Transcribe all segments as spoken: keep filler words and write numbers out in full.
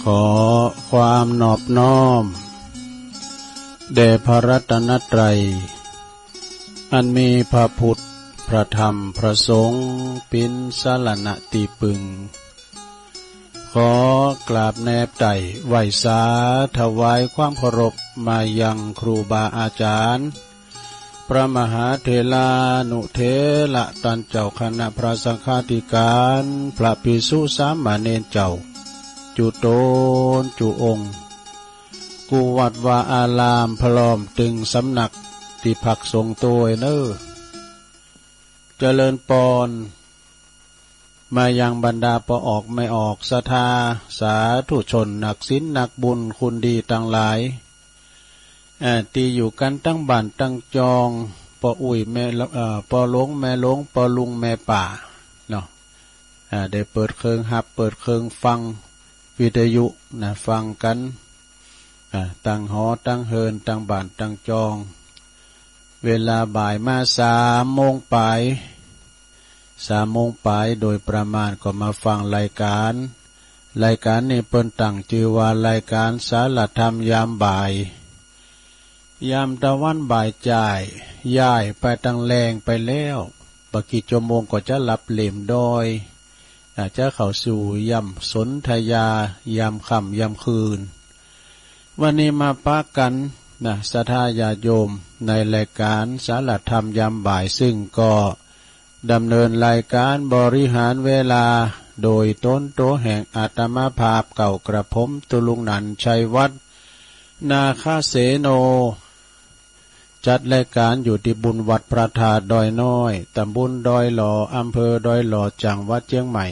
ขอความนอบน้อมแด่พระรัตนตรัยอันมีพระพุทธพระธรรมพระสงฆ์เป็นสรณะตีปึงขอกราบแนบไต่ไหวสาถวายความเคารพมายังครูบาอาจารย์พระมหาเถรานุเถระตันเจ้าคณะพระสังฆาธิการพระภิกษุสามเณรเจ้าจุโตนจุองค์กุวัดวาอารามพร้อมตึงสำนักที่พักทรงตัวเนอเจริญปอนมายังบรรดาปออกไม่ออกศรัทธาสาธุชนนักศีลนักบุญคุณดีต่างหลายตีอยู่กันตั้งบ้านตั้งจองปออุ้ยแม่ปอหลงแม่หลงปอลุงแม่ป่าเนาะได้เปิดเครื่องหับเปิดเครื่องฟังวิทยุนะฟังกันตั้งหอตั้งเฮินตั้งบ้านตั้งจองเวลาบ่ายมาสามโมงปลายสามโมงปลายโดยประมาณก็มาฟังรายการรายการนี้เปิ้นตั้งชื่อว่ารายการสารธรรมยามบ่ายยามตะวันบ่ายจ่ายย้ายไปตั้งแรงไปแล้วปกิจโมงก็จะหลับเหล่มดอยอาจจะเข้าสู่ยามสนธยายามค่ำยามคืนวันนี้มาปะกันนะศรัทธาญาติโยมในรายการสารธรรมยามบ่ายซึ่งก็ดำเนินรายการบริหารเวลาโดยต้นโตแห่งอาตมาภาพเก่ากระผมตุลุงนันชัยวัฒน์นาคาเสโนจัดรายการอยู่ที่บุญวัดพระธาตุดอยน้อยตำบลดอยหล่ออำเภอดอยหล่อจังหวัดเชียงใหม่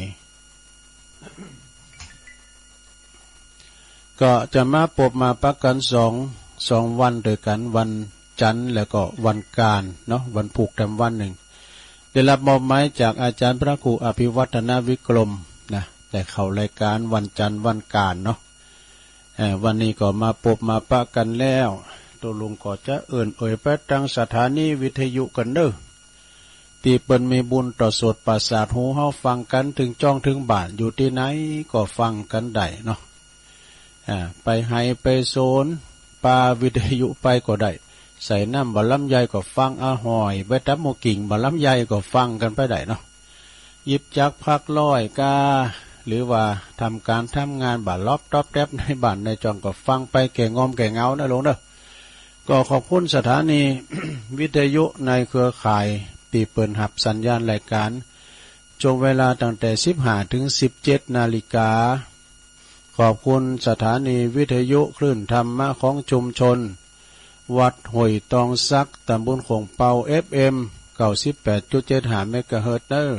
ก็จะมาพบมาปักกันสองสองวันด้วยกันวันจันทร์แล้วก็วันการเนาะวันผูกแรมวันหนึ่งได้รับมอบหมายจากอาจารย์พระครูอภิวัฒนวิกรมนะแต่เข้ารายการวันจันทร์วันการเนาะวันนี้ก็มาพบมาปะกันแล้วตัวลุงก็จะเอื่นเอ่ยไปตั้งสถานีวิทยุกันเด้อที่เปิ้นมีบุญต่อสดประสาทหูเฮาฟังกันถึงจ้องถึงบ้านอยู่ที่ไหนก็ฟังกันได้เนาะอ่าไปไห้ไปโซนปลาวิทยุไปก็ได้ใส่น้ำบะลำไยก็ฟังอาหอยไปตับโมกิ่งบะลำไยก็ฟังกันไปได้เนาะยิบจักพักร้อยกาหรือว่าทำการทำงานบะลอบตอบแทบในบ้านในจองก็ฟังไปแก่งอมแก่เงานะลงเด้อก็ขอบคุณสถานี วิทยุในเครือข่ายตีเปิลหับสัญญาณรายการช่วงเวลาตั้งแต่สิบห้าถึงสิบเจ็ดนาฬิกาขอบคุณสถานีวิทยุคลื่นธรรมะของชุมชนวัดห้วยตองซักตำบลคงเปา เอฟ เอ็ม เก้าสิบแปดจุดเจ็ดห้า เมกะเฮิรตซ์เด้อ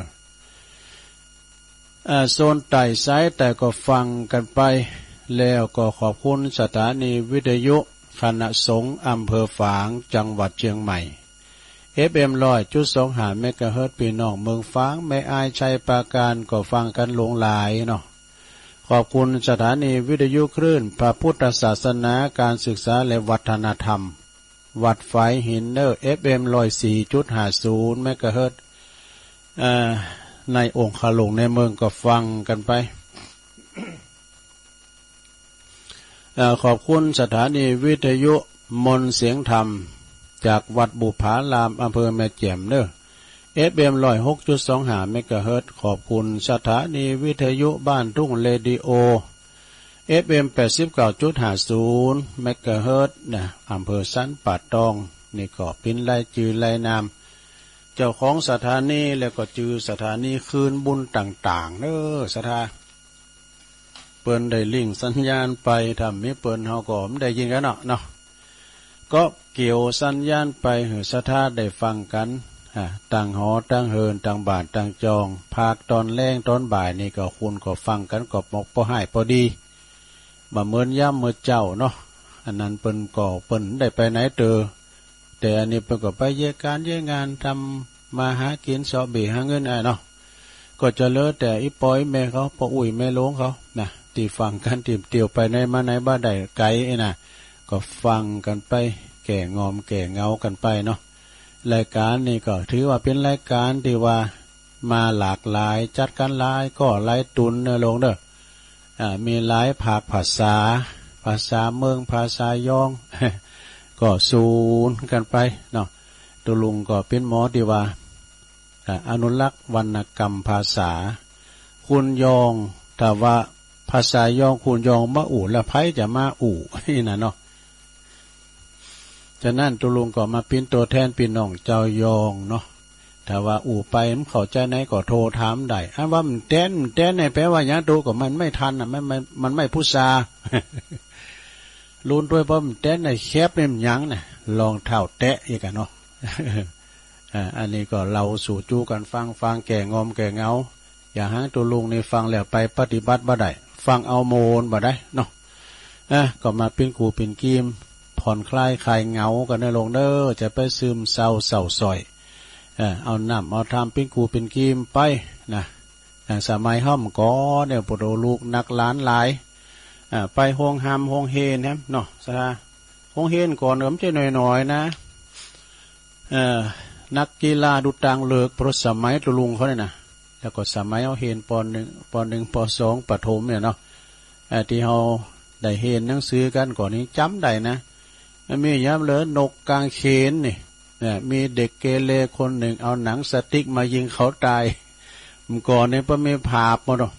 อ่าโซนไต่ซ้ายแต่ก็ฟังกันไปแล้วก็ขอบคุณสถานีวิทยุคณะสงฆ์อำเภอฝางจังหวัดเชียงใหม่ เอฟ เอ็ม หนึ่งร้อยจุดสองห้า เมกะเฮิรตซ์พี่น้องเมืองฝางแม่อายชัยปราการก็ฟังกันหลงหลายเนาะขอบคุณสถานีวิทยุคลื่นพระพุทธศาสนาการศึกษาและวัฒนธรรมวัดไฟหินเนอร์ เอฟ เอ็ม หนึ่งร้อยสี่จุดห้าศูนย์ เมกะเฮิรตซ์ในองค์ขลุงในเมืองก็ฟังกันไป ขอบคุณสถานีวิทยุมนต์เสียงธรรมจากวัดบุพารามอำเภอแม่แจ่มเนอเอฟ เอ็ม หนึ่งร้อยหกจุดสองห้า เมกะเฮิรตซ์ขอบคุณสถานีวิทยุบ้านทุ่งเรดิโอ เอฟ เอ็ม แปดสิบเก้าจุดห้าศูนย์ เมกะเฮิรตซ์นะอำเภอสันป่าตองนี่ก็เป็นรายจื่อรายนามเจ้าของสถานีแล้วก็จื่อสถานีคืนบุญต่างๆเด้อสถาเปิ้นได้ลิงก์สัญญาณไปทำให้เปิ้นเฮาก็ไม่ได้ยินกันเนาะเนาะก็เกี่ยวสัญญาณไปให้สถาได้ฟังกันต่างหอต่างเฮินต่างบาทต่างจองภาคตอนแรงตอนบ่ายนี่ก็คุณก็ฟังกันก็มกพอให้พอดีบ่เหมือนย่ำมื้อเจ้าเนาะอันนั้นเปิ้นก็เปิ้นได้ไปไหนเตอแต่อันนี้เปิ้นก็ไปเยการเยงานทำมาหากินสอบเบหาเงินอ้ายเนาะก็จะเลอะแต่อีปอยแม่เขาพ่ออุ้ยแม่หลวงเขานะที่ฟังกันติ่มเตียวไปในมาในบ้านใดไกลไอ้น่ะก็ฟังกันไปแก่งอมแก่เงากันไปเนาะรายการนี้ก็ถือว่าเป็นรายการที่ว่ามาหลากหลายจัดกันหลายก็หลายตุนเนอลงเด้อมีหลายภาคภาษาภาษาเมืองภาษายอง ก็สูนกันไปเนาะตัวลุงก็เป็นหมอดีว่าอนุรักษ์วรรณกรรมภาษาคุณยองแต่ว่าภาษายองคุณยองมาอู่และไพ่จะมาอู่นี่นะเนาะฉะนั้นตัวลุงก็มาเป็นตัวแทนพี่น้องเจ้ายองเนาะแต่ว่าอู่ไปมันเข้าใจไหนก็โทรถามได้อ้าว่ามันแต้นแต้นในแปลว่าอย่างตัวก็มันไม่ทันอ่ะมันมันมันไม่พุทราลุ้นด้วยเพราะมันแต้นในแคบเนี่ยมันยังน่ะลองเท่าแตะอีกกันเนาะอันนี้ก็เราสู่จู้กันฟังฟังแก่งอมแก่เงาอย่าหาตัวลุงในฟังแล้วไปปฏิบัติบ่ได้ฟังเอาโมนบ่ได้เนาะอ่ะก็มาเป็นกูเป็นกีมผ่อนคลายคลายเงากันในลงเด้อจะไปซึมเศร้าเศร้าซอยเออเอาน้ำเอาทำเป็นกูเป็นกีมไปนะอย่างสมัยห้อมก้อเนี่ยปวดลูกนักล้านหลายอ่าไปห้องหามห้องเฮนครับเนาะซะห้องเฮนก่อนเอิมใจหน่อยๆนะเออนักกีฬาดุตังเลิกเพราะสมัยตุลุงเขาเนี่ยนะแล้วก็สมัยเอาเฮนปอนหนึ่งปอนหนึ่งปอสองปฐมเนี่ยเนาะที่เขาได้เฮนหนังสือกันก่อนนี้จำได้นะมีย้ำเลยนกกางเขนนี่เนี่ยมีเด็กเกเรคนหนึ่งเอาหนังสติ๊กมายิงเขาตายมันก่อนเนี่ยก็มีภาพหมดอ่ะ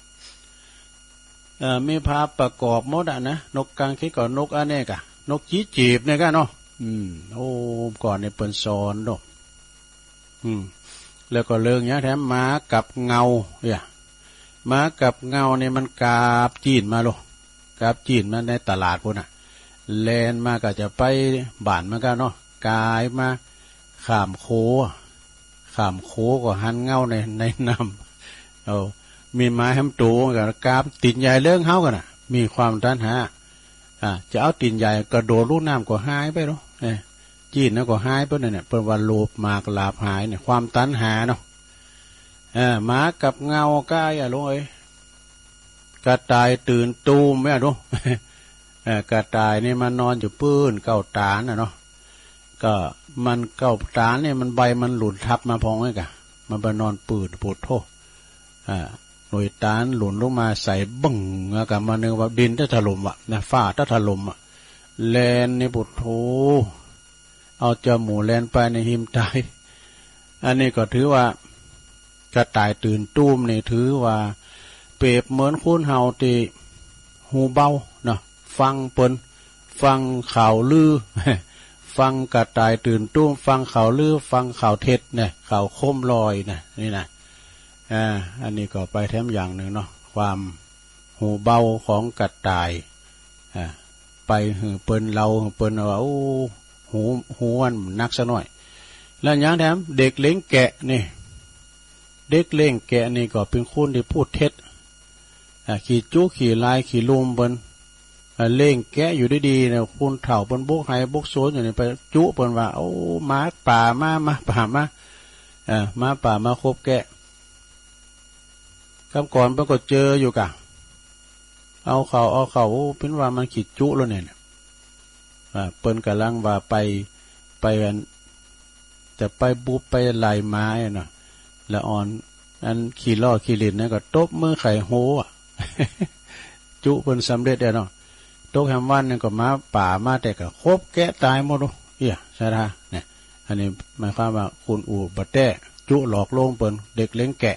มีภาพประกอบหมดอ่ะนะนกกางเขนก่อนนกอันนี้กะนกจีจีบเนี่ยกันเนาะอืมโอ้ก่อนเนี่ยเปิ่นสอนเนาะอืมแล้วก็เรื่องนี้แถมม้ากับเงาเนี่ยม้ากับเงาเนี่ยมันกาบจีนมาโลกาบจีนมาในตลาดพวกน่ะแลนมาก็จะไปบ้านมันกันเนาะกายมาข้ามโคข้ามโคก็หันเงาในในน้ำเอามีไม้แฮมตูกับกาบติดใหญ่เรื่องเฮากันน่ะมีความต้านหาอ่าจะเอาติดใหญ่กระโดดลูกน้ำก็หายไปเนาะเนี่ยจีนแล้วก็หายไปเนี่ยเป็นวันโลภมากลาภหายเนี่ยความตัณหาเนาะเออหมากับเงากายอะลุงเอ้ยกระต่ายตื่นตูมไม่อะลุงเออกระต่ายนี่มันนอนอยู่ปื้นเก้าตาน่ะเนาะก็มันเก้าตาเนี่ยมันใบมันหลุดทับมาพองไว้กะมันไปนอนปืดปวดโทอ่าหน่วยตาหลุนลงมาใส่บึ้งกับมันนึกว่าดินถ้าถล่มอ่ะนะฟ้าถ้าถล่มอ่ะแลนนี่ปวดโทเอาจมูกแลนไปในหิมตายอันนี้ก็ถือว่ากระต่ายตื่นตูมนี่ถือว่าเปรียบเหมือนคุณเฮาตีหูเบาเนาะฟังเปิ้นฟังข่าวลือ ฟังกระต่ายตื่นตูมฟังข่าวลือฟังข่าวเท็จเนี่ยข่าวโคมลอยนะนี่นะอ่าอันนี้ก็ไปแถมอย่างหนึ่งเนาะความหูเบาของกระต่ายอ่าไปหือเปิ้นเราเปิ้นว่าโอ้หูหูมันนักซะหน่อยแล้วอย่างแถมเด็กเลี้ยงแกะนี่เด็กเลี้ยงแกะนี่ก็เป็นคนที่พูดเท็จขี่จุขี่ลายขี่ลุมเปิ้นเลี้ยงแกะอยู่ดีๆเนี่ยคุณเฒ่าเปิ้นบุกไห้บุกโซนอยู่นี่ไปจุเปิ้นว่าโอ้หมาป่ามามาป่ามาเอ่อหมาป่ามาคบแกะคำก่อนเปิ้นก็เจออยู่กะเอาเขาเอาเขาเป็นว่ามันขี่จุแล้วเนี่ยเปิ้นกำลังว่าไปไปจะไปบุบไปไล่ไม้เนาะแล้วอ่อนอันขี่ล้อขี่ลินนั่นก็ตบมือไข่โหอ่ะ จุเปิ้นสำเร็จแล้วเนาะตกแฮมวันนั่นก็มาป่ามาแต่ก็คบแกะตายหมดเนาะเอี้ยใช่ท่าเนี่ยอันนี้หมายความว่าคุณอู่บัดแต้จุหลอกลวงเปิ้นเด็กเลี้ยงแกะ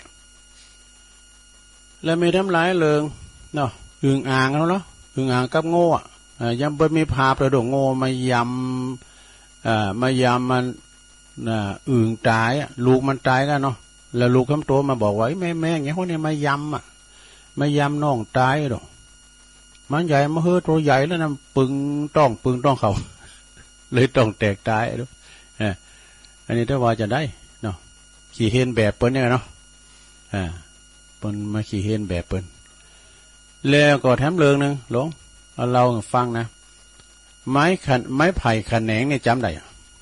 แล้วมีทำหลายเรื่องเนาะอึ่งอ่างแล้วเนาะอึ่งอ่างกับโง่อ่ะยังเปิ้นมีภาพกระโดดโง่มายำอ่ามายำมันน่ะอึ่งตายอ่ะลูกมันตายกันเนาะแล้วลูกคำโตมาบอกว่าแม่แม่อย่างเงี้ยพวกนี้มายำอ่ะมายำน้องตายดอกมันใหญ่มาเฮ้อตัวใหญ่แล้วนะปึงต้องปึงต้องเขาเลยต้องแตกตายด้วยอันนี้ถ้าว่าจะได้เนาะขี่เฮนแบบเปิ้นเนี่ยเนาะอ่าเปิ้นมาขี่เฮนแบบเปิ้นแล้วก็แถมเรื่องนึงหลวงเราฟังนะไม้ขันไม้ไผ่ขันแหนงนี่จำได้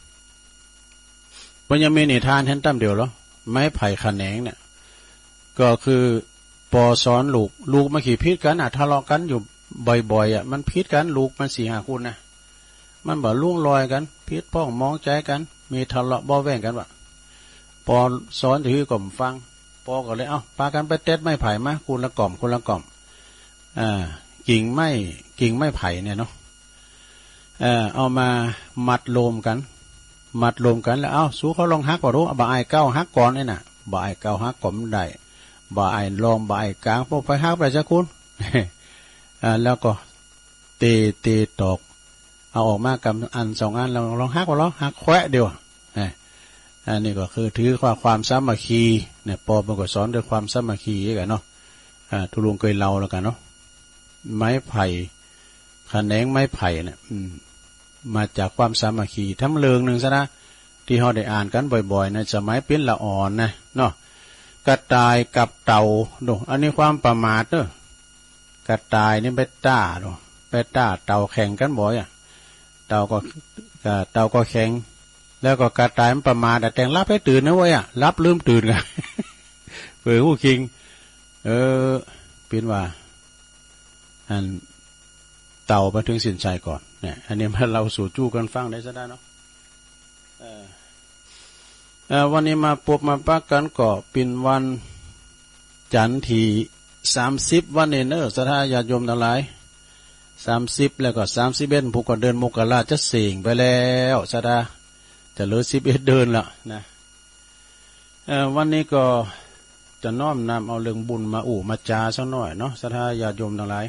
มันยังมีนิทานเห็นตั้มเดียวหรอไม้ไผ่ขันแหนงเนี่ยก็คือปอสอนลูกลูกมาขี่พิษกันอ่ะทะเลาะกันอยู่บ่อยๆอ่ะมันพิษกันลูกมันสี่ห้าคนนะมันบ่ล่วงลอยกันพิษพ้องมองใจกันมีทะเลาะบ่แว่งกันว่ะปอสอนถือกล่อมฟังปอก็เลยเอ้าพากันไปเต็ดไม้ไผ่มาคุณละกล่อมคุณละกล่อมอ่ากิ่งไม้กิ่งไม้ไผ่เนี่ยเนาะเออเอามามัดรวมกันมัดรวมกันแล้วเอ้าสู้เขาลองฮักก่อนรู้บ่ายเก้าฮักก่อนนี่น่ะบ่ายเก้าฮักก่อนมันได้บ่ายลองบ่ายกลางพวกไปฮักไปจ้ะคุณอ่าแล้วก็เตะเตะตอกเอาออกมากับอันสองอันเราลองฮักก่อนลองฮักแควะเดียวอันนี้ก็คือถือความความสามัคคีเนี่ยปอมันก็สอนด้วยความสามัคคีกันเนาะอ่าทุลุงเคยเล่าแล้วกันเนาะไม้ไผ่ขแขนงไม้ไผ่เนี่ยมาจากความสามัคคีทั้งเรื่องหนึ่งซะนะที่เราได้อ่านกันบ่อยๆในสมัยเป็นละอ่อนนะเนาะกระต่ายกับเต่าดูอันนี้ความประมาทเนอะกระต่ายนี่ไปต้าดูไปต้าเต่าแข่งกันบ่อยอ่ะเต่าก็เต่าก็แข่งแล้วก็กระต่ายมันประมาทแต่แต่งรับให้ตื่นนะเว้ยอ่ะรับลืมตื่นกันเผื่อผู้คิงเออเป็นว่าอันเต่ามาถึงสินใจก่อนเนี่ยอันนี้มาเราสู่จู้กันฟังได้ซะได้เนาะเออเออวันนี้มาปบมาปักกันก็เป็นวันจันทร์ที่สามสิบวันเนเนอร์สถาญาติโยมทั้งหลายสามสิบแล้วก็สามสิบเอ็ดผู้ก็เดินมกราจะเสี่งไปแล้วสถาจะเหลือสิบเอ็ดเดินละนะเออวันนี้ก็จะน้อมนำเอาเรื่องบุญมาอู่มาจาสักหน่อยเนาะสถาญาติโยมทั้งหลาย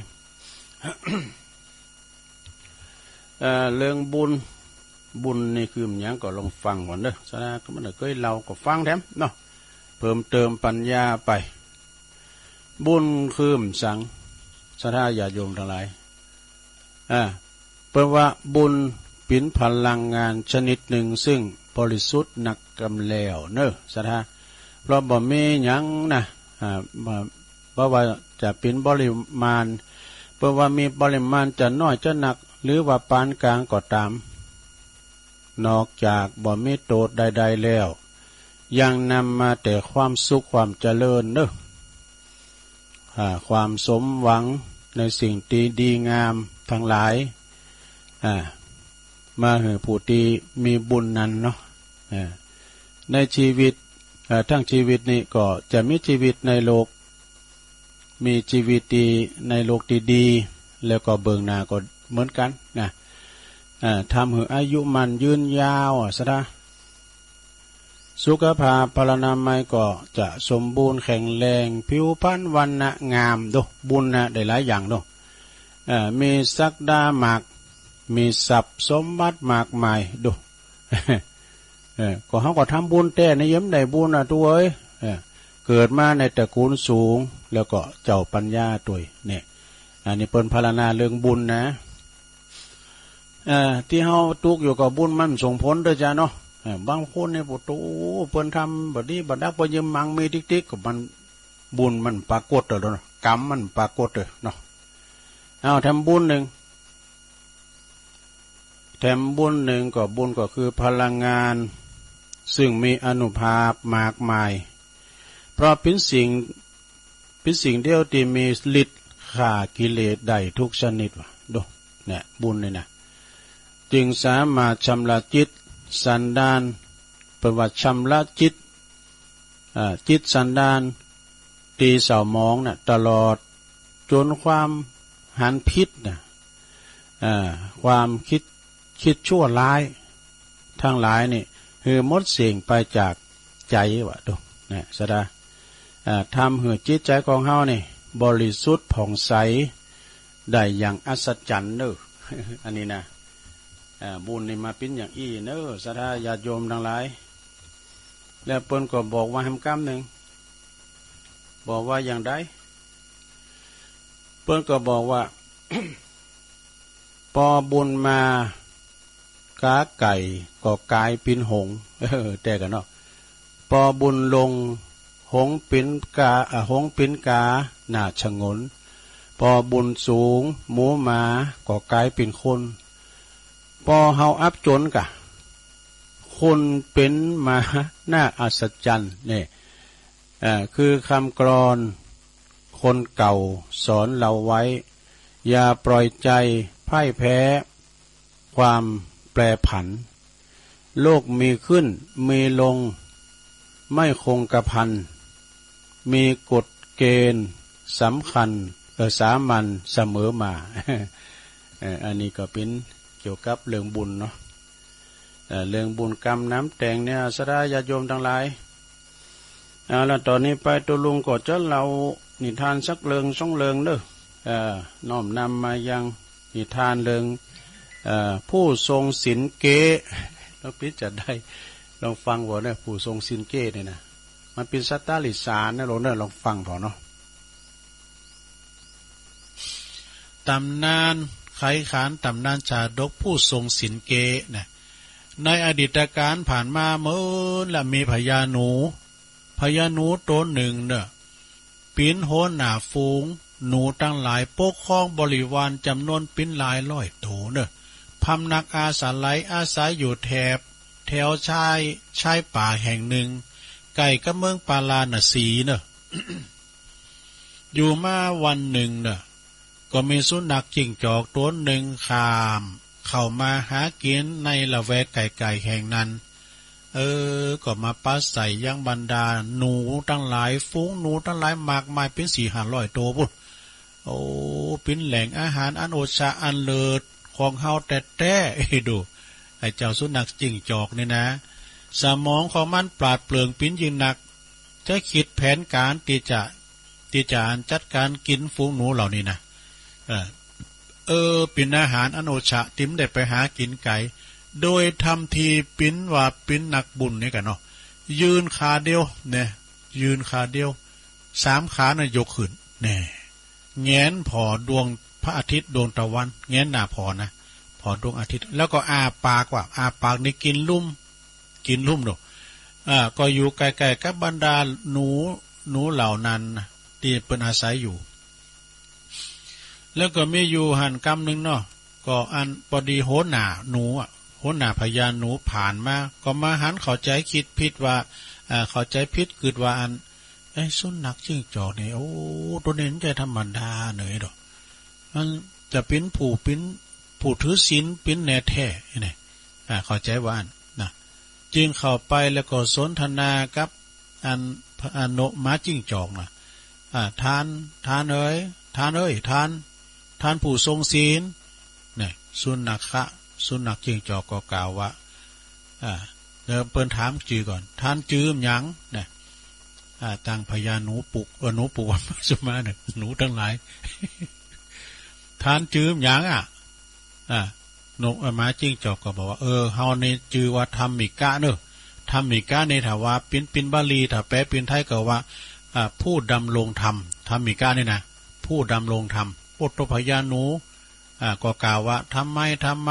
เอ่อเรื่องบุญบุญนี่คือมันยังก็ลองฟังก่อนเด้อสถาก็มันเคยเล่าก็ฟังแถมเนาะเพิ่มเติมปัญญาไปบุญคือมสังสถาญาติโยมทั้งหลายอ่าเพิ่นว่าบุญเป็นพลังงานชนิดหนึ่งซึ่งบริสุทธิ์หนักกำแล้วเนอะสถาเพราะบ่มีหยังนะอ่าเพราะว่าจะเป็นปริมาณเพราะว่ามีปริมาณจะน้อยจะหนักหรือว่าปานกลางก็ตามนอกจากบ่มีโทษใดๆแล้วยังนำมาแต่ความสุขความเจริญเนอะความสมหวังในสิ่งที่ดีงามทั้งหลายมาให้ผู้ที่มีบุญนั้นเนาะในชีวิตทั้งชีวิตนี้ก็จะมีชีวิตในโลกมีชีวิตดีในโลกดีๆแล้วก็เบื้องหน้าก็เหมือนกันนะทำให้อายุมันยืนยาวซะนะสุขภาพพลานามัยก็จะสมบูรณ์แข็งแรงผิวพรรณวรรณะงามดูบุญนะได้หลายอย่างดูมีศักดามากมีทรัพย์สมบัติมากมายดูก็เขาก็ทำบุญแต่ในยิ้มได้บุญนะตัวเอ้ยเกิดมาในตระกูลสูงแล้วก็เจ้าปัญญาตัวเนี่ยอันนี้เป็นพลานาเรื่องบุญนะที่เขาตุกอยู่กับบุญมันส่งผลด้วยจ้าเนาะบางคนเนี่ยปุตุเพิ่นทำแบบนี้บัดนักพยิมมังมีติ๊กติ๊กกับมันบุญมันปรากฏเลยเนาะกรรมมันปรากฏเลยเนาะเอาทำบุญหนึ่งแถมบุญหนึ่งก็บุญก็คือพลังงานซึ่งมีอานุภาพมากมายเพราะเป็นสิ่งเป็นสิ่งเดียวที่มีฤทธิ์ฆ่ากิเลสได้ทุกชนิดว่ะดูเนี่ยบุญเลยนะจึงสามารถชำระจิตสันดานประวัติชำระจิตจิตสันดานตีเสาหมองนะ่ะตลอดจนความหันพิษนะความคิดคิดชั่วร้ายทั้งหลายนี่คือมดเสียงไปจากใจวะดูนะสดาทำให้จิตใจของเฮานี่บริสุทธิ์ผ่องใสได้อย่างอัศจรรย์เนอะ อันนี้นะบุญนี่มาเป็นอย่างอี้เนอะสถาญาติโยมทั้งหลายแล้วเปิ้นก็บอกว่าทำกรรมหนึ่งบอกว่าอย่างใดเปิ้นก็บอกว่า พอบุญมากาไก่ก็กลายเป็นหงเออแต่กันเนาะพอบุญลงหงเป็นกาอ่ะหงเป็นกาหน้าชงนพอบุญสูงหมูหมาก็กลายเป็นคนพอเฮาอับจนกะคนเป็นมาหน้าอัศจรรย์เนี่ยอ่าคือคำกลอนคนเก่าสอนเราไว้อย่าปล่อยใจพ่ายแพ้ความแปรผันโลกมีขึ้นมีลงไม่คงกระพันมีกฎเกณฑ์สำคัญเออสามัญเสมอมาเอออันนี้ก็เป็นเกี่ยวกับเรื่องบุญเนาะเออเรื่องบุญกรรมน้ำแต่งเนี่ยสดาญาติโยมทั้งหลายเอาละตอนนี้ไปตัวลุงก็จะเล่านิทานสักเรื่องสองเรื่องเด้อเออน้อมนำมายังนิทานเรื่องเอ่อผู้ทรงศีลเกเราพิจารณาได้ลองฟังว่าเนี่ยผู้ทรงศีลเกเนี่ยนะมันเป็นสัตตลิสารนะเราเนี่ยลองฟังพอเนาะตำนานไขขานตำนานชาดกผู้ทรงศีลเกนะในอดีตการผ่านมาเมื่อละมีพญาหนูพญาหนูตัวหนึ่งเนอะปิ้นโหนหนาฟูงหนูตั้งหลายปกครองบริวารจำนวนปิ้นหลายร้อยตัวเนอะพำนักอาศัยอาศัยอยู่แถบแถวชายชายป่าแห่งหนึ่งใกล้กับเมืองปาลาณสีเนอะ อยู่มาวันหนึ่งเนอะก็มีสุนัขจิ้งจอกตัวหนึ่งขามเข้ามาหากินในละแวกไก่ๆแห่งนั้นเออก็มาปัสใส่ยังบรรดาหนูตั้งหลายฝูงหนูตั้งหลายมากมายเป็นสี่ห้าร้อยตัวพุ่นโอ้เป็นแหล่งอาหารอันโอชาอันเลิศของเฮาแต่แต่ดูไอ้เจ้าสุนัขจิ้งจอกนี่นะสมองของมันปราดเปรื่องปิ้นยิ่งหนักจะคิดแผนการที่จะที่จะจัดการกินฝูงหนูเหล่านี้นะเออเออเป็นอาหารอโนชะติ้มได้ไปหากินไก่โดยทำทีปิ้นว่าปิ้นนักบุญนี่กันเนาะยืนขาเดียวเนี่ยยืนขาเดียวสามขาน่ะยกขึ้นแน่แงนพอดวงพระอาทิตย์ดวงตะวันแงนหน้าพอนะพอดวงอาทิตย์แล้วก็อาปากว่าอาปากนี่กินลุ่มกินลุ่มดอกอ่าก็อยู่ใกล้ๆกับบรรดาหนูหนูเหล่านั้นที่เป็นอาศัยอยู่แล้วก็มีอยู่หันกำหนึ่งเนาะก็อันพอดีโหหน่าหนูอ่ะโหหน่าพญาหนูผ่านมาก็มาหันเข้าใจคิดผิดว่าอ่าเข้าใจผิดคิดว่าอันไอ้สุนัขจิ้งจอกนี่โอ้ตัวนี้ใจธรรมดาเหนื่อยดอกมันจะเป็นผู้เป็นผู้ถือศีลเป็นแน่แท้นี่อ่าเข้าใจว่าอันนะจึงเข้าไปแล้วก็สนทนากับอันอนุม้าจิ้งจอกนะอ่าทานทานเอ้ยทานเอ้ยทานท่านผู้ทรงศีลเนี่ยสุนัขะสุนัขจิ้งจอกก็กล่าวว่าอ่าเดิมเปิ้นถามจื่อก่อนท่านจื้อหยังเนี่ยอ่าตั้งพญาหนูปุกเออหนูปุกมาสมาเนี่ยหนูทั้งหลาย ท่านจื้อหยังอ่ะอ่านกม้าจิ้งจอกก็บอกว่าเออเฮานี่จื้อว่าธรรมิกะเนอะธรรมิกะในถ้าว่าเป็นเป็นบาลีถ้าแปลเป็นไทยก็ว่าอ่าผู้ดำรงธรรมธรรมิกะนี่นะผู้ดำรงธรรมปุตตพญาหนูอ่าก็กล่าวว่าทำไมทำไม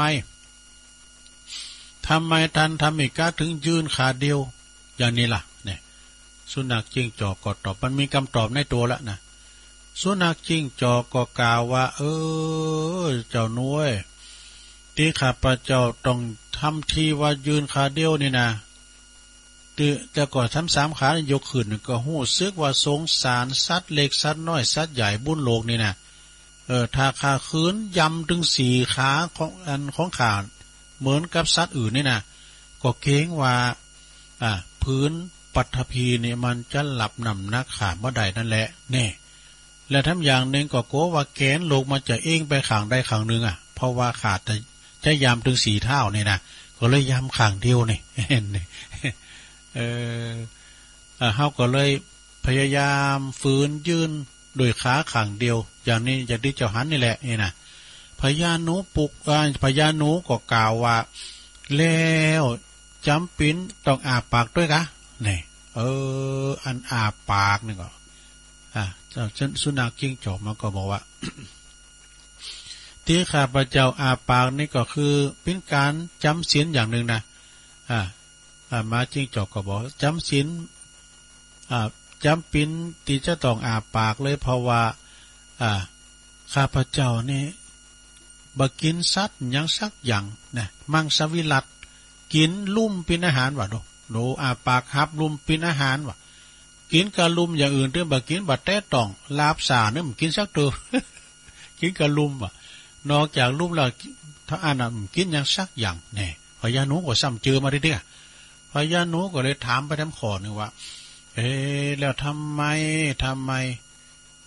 ทำไมท่านธรรมิกะถึงยืนขาเดียวอย่างนี้ล่ะเนี่ยสุนัขจิ้งจอกก็ตอบมันมีคำตอบในตัวแล้วนะสุนัขจิ้งจอกก็กล่าวว่าเออเจ้าน้อยที่ข้าพเจ้าต้องทำทีว่ายืนขาเดียวนี่นะแต่ก่อนทำสามขายกขึ้นก็หู้ซึกว่าสงสารสัตว์เล็กสัตว์น้อยสัตว์ใหญ่บุญโลกนี่นะเออถ้าขาคืนยำถึงสี่ขาของอันของขาเหมือนกับสัตว์อื่นนี่นะก็เกรงว่าอ่าพื้นปัทภีนี่มันจะหลับนำนักขาเมื่อใดนั่นแหละแน่และทั้งอย่างหนึ่งก็กลัวว่าแขนโลกมันจะเองไปข้างใดข้างหนึ่งอ่ะเพราะว่าขาดจะจะยำถึงสี่เท่านี่นะก็เลยยำข้างเดียวนี่เออเฮาก็เลยพยายามฝืนยืนโดยขาข้างเดียวอย่างนี้อย่างที่เจ้าหันนี่แหละนี่นะพญาหนูปุกพญาหนูก็กล่าวว่าแล้วจำปิ้นต้องอาปากด้วยกะนี่เอออันอาปากนี่ก็อ่าเจ้าสุนัขจิ้งจอกมันก็บอกว่า ที่ข้าพเจ้าอาปากนี่ก็คือเป็นการจำศีลอย่างหนึ่งนะอ่าอ่ามาจิ้งจอกก็บอกจำศีลอ่าจำปิ้นที่จะต้องอาปากเลยเพราะว่าอ่าข้าพเจ้านี่บ่กินสัตว์ยังสักอย่างนะมังสวิรัติกินลุ่มเป็นอาหารว่ะโดโดอาปากฮับลุ่มเป็นอาหารว่ะกินกะลุ่มอย่างอื่นเรื่องบ่กินบ่แต่ต้องลาบสาเนี่ยมันกินสักตัว กินกะลุ่มว่ะนอกจากลุ่มแล้วถ้าอ่านมันกินยังสักอย่างแน่พญาหนูก็ซ้ำเจอมาเรื่อยๆพญาหนูก็เลยถามไปทั้งขอนึงว่าเอ๊แล้วทำไมทำไม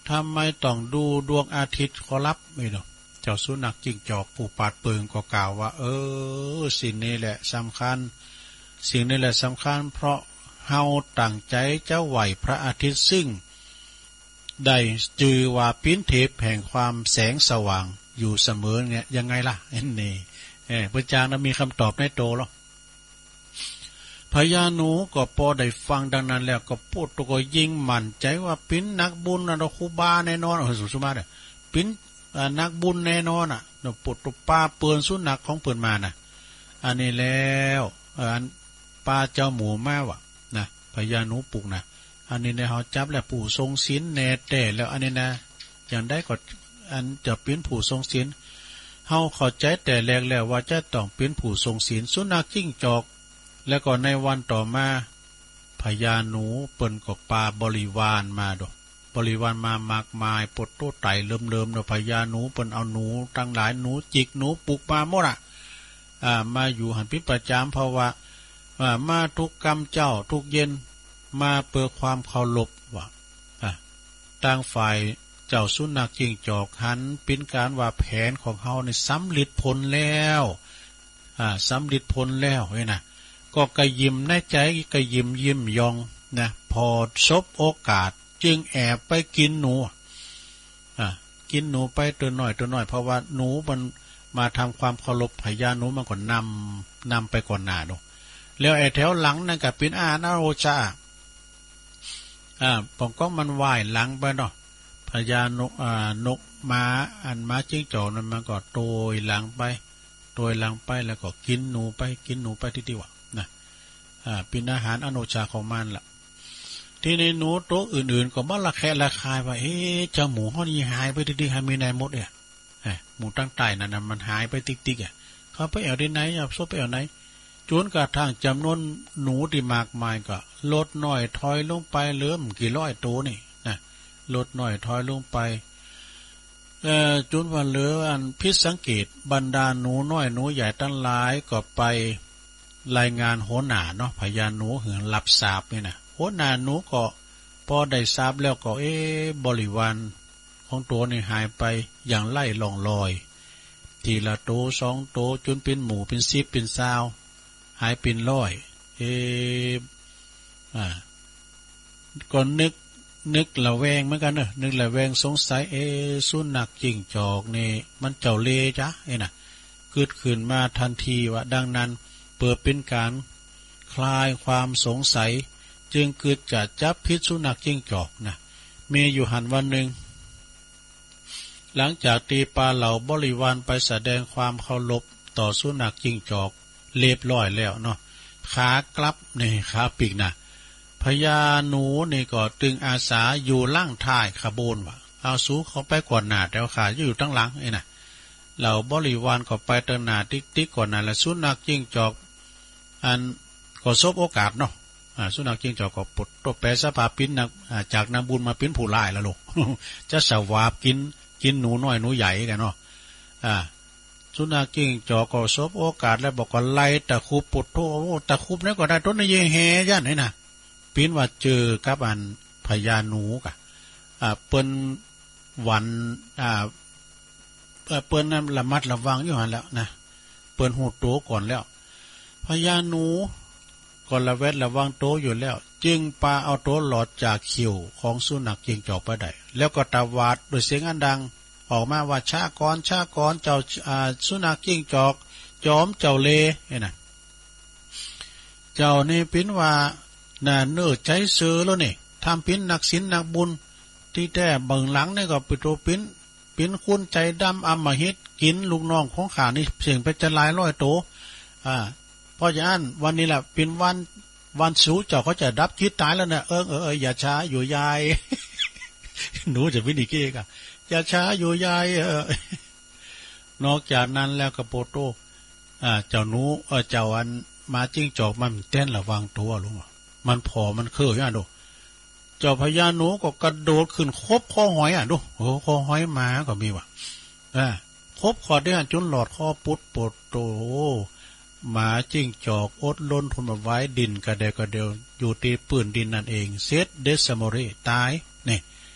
ทำไมต้องดูดวงอาทิตย์ขอรับไม่หรอกเจ้าสุนัขจิ้งจอกผู้ปาดเปิงก็กล่าวว่าเออสิ่งนี้แหละสำคัญสิ่งนี้แหละสำคัญเพราะเฮาตั้งใจจะไหวพระอาทิตย์ซึ่งได้จือว่าปิ้นเทพแห่งความแสงสว่างอยู่เสมอเนี่ยยังไงล่ะเอ็นนี่เออพระจางนั้นมีคำตอบในโตหรอพญาหนูก็พอได้ฟังดังนั้นแล้วก็พูดตัวก็ยิ่งมั่นใจว่าปิ้นนักบุญนะเราครูบาแน่นอนเออสุสุมาเนี่ยปิ้นนักบุญแน่นอนอ่ะเราปวดตัวป้าเปือนสุนัขของเปือนมาน่ะอันนี้แล้วอันป้าเจ้าหมูแม่วะนะพญาหนูปลุกนะอันนี้ในเขาจับแล้วผู้ทรงศีลแน่แต่แล้วอันนี้นะอย่างได้ก็อันจะเป็นผู้ทรงศีลเฮาเข้าใจแต่แรกแล้วว่าจะต้องเป็นผู้ทรงศีลสุนัขจิ้งจอกแล้วก็ในวันต่อมาพญาหนูเปิ้นก็ปาบริวารมาดอกบริวารมามากมายปดโตไต่เลิ่มๆดอกพญาหนูเปิ้นเอาหนูตั้งหลายหนูจิกหนูปลุกมาหมดอ่ะอ่ามาอยู่หันพิประจามเพราะว่าว่ามาทุกกรรมเจ้าทุกเย็นมาเพื่อความเคารพว่าอ่ะต่างฝ่ายเจ้าสุนัขจิ้งจอกหันเป็นการว่าแผนของเฮาในสำลิดผลแล้วอ่าสำลิดผลแล้วเฮ้ยนะก็กระยิมในใจกระยิมยิ้มยองนะพอซบโอกาสจึงแอบไปกินหนูอ่ะกินหนูไปตัวหน่อยตัวหน่อยเพราะว่าหนูมันมาทำความเคารพพญาหนูมันก็นำนำไปก่อนหน้าดูแล้วไอ้แถวหลังนั่นก็เป็นอาณาโรชาอ่าปองก้องมันว่ายหลังไปเนาะพญานกอ่านกม้าอันม้าจิ้งจอกนั้นมันก็โตยหลังไปโตยหลังไปแล้วก็กินหนูไปกินหนูไปที่ดีวะนะอ่าเป็นอาหารอโนชาของมันล่ะที่ในหนูโตอื่นๆก็มาละแคะละคายว่าเอ๊ะเจ้าหมูห้อนี้หายไปที่ดีหายมีในหมดเนี่ยหมูตั้งใต้นั่นมันหายไปติ๊กๆอ่ะเขาไปเอาที่ไหนเอาซบไปเอาไหนจนกระทั่งจำนวนหนูที่มากมายก็ลดน้อยถอยลงไปเหลือกี่ร้อยตัวนี่นะลดน้อยถอยลงไปเอ่อจนว่าเหลืออันพิษสังเกตบรรดาหนูน้อยหนูใหญ่ตั้งหลายก็ไปรายงานโหน่าเนาะพญาหนูเหือรับทราบนี่นะโหน่าหนูก็พอได้ทราบแล้วก็เอ๊ะบริวารของตัวนี่หายไปอย่างไล่ล่องลอยทีละโตสองโตจนเป็นหมูเป็นซิบเป็นซาวหายเป็นร้อยเออ่าก็นึกนึกละแวงเหมือนกันเนอะนึกละแวงสงสัยเอสุนัขจิ้งจอกนี่มันเจ้าเล่จ้ะไอ้น่ะเกิดขึ้นมาทันทีว่าดังนั้นเปิดเป็นการคลายความสงสัยจึงเกิดจะจับพิษสุนัขจิ้งจอกนะมีอยู่หันวันหนึ่งหลังจากตีปลาเหล่าบริวารไปแสดงความเคารพต่อสุนัขจิ้งจอกเรียบร้อยแล้วเนาะขากลับนี่ขาปีกนะพญาหนูนี่ก็ตึงอาสาอยู่ล่างท้ายขบวนว่ะเอาสู้เขาไปก่อนหน้าแต่ขาอยู่ตั้งหลังไอ้น่ะเหล่าบริวารก็ไปตั้งหน้าติ๊กติ๊กก่อนหน้าแล้วสุนัขจิ้งจอกอันก็ซบโอกาสเนาะอ่าสุนัขจิ้งจอกก็ปลดตัวแปรสภาพปิ้นนักจากนางบุญมาปิ้นผู้ร้ายแล้วลูก จะสวาบกินกินหนูน้อยหนูใหญ่กันเนาะอ่าสุนัขจิ้งจอกก็ซบโอกาสแล้วบอกว่าไล่ตะคุบปดโตตะคุบนี่ก็ได้ต้นในเยแฮย่านนี่นะปิ้นว่าเจอกับอันพญาหนูกะอ่าเปิ้นหวันอ่าเปิ้นนั้นระมัดระวังอยู่หันแล้วนะเปิ้นหูโตก่อนแล้วพญาหนูก็ระแวดระวังโตอยู่แล้วจึงปาเอาโตหลอดจากคิ้วของสุนัขจิ้งจอกไปได้แล้วก็ตะวาดด้วยเสียงอันดังออกมาว่าชาก่อนชาก่อนเจ้าอ่าสุนัขจิ้งจอกจอมเจ้าเลนี่นะเจ้านี่ปิ้นว่าน่าเนื้อใจเสือแล้วนี่ทำปิ้นนักศีลนักบุญที่แท้เบิ่งหลังนี่ก็ปิโตปิ้นปิ้นคุณใจดำอำมหิตกินลูกน้องของข้านี่เสียงไปจะหลายร้อยโตอ่าเพราะฉะนั้นวันนี้แหละเป็นวันวันสูเจ้าเขาจะดับจิตตายแล้วนะเออเออเอออย่าช้าอยู่ยาย หนูจะวินิเกกะอย่าช้าอยู่ยายเออนอกจากนั้นแล้วก็โปโตอ่าเจ้าหนูเออเจ้าอันมาจิ้งจอกมันเต้นระวังตัวลุงมันพอมันเคยอ่ะดูเจ้าพญาหนูก็กระโดดขึ้นคบคอหอยอ่ะดูโอ้คอหอยมาก็มีว่ะอ่าคบคอได้จนหลอดคอปุดปดโตหมาจิ้งจอกอดล้นทนมาไว้ดินกระเดกระเดียวอยู่ตีปืนดินนั่นเองเซตเดสมอรีตายนี่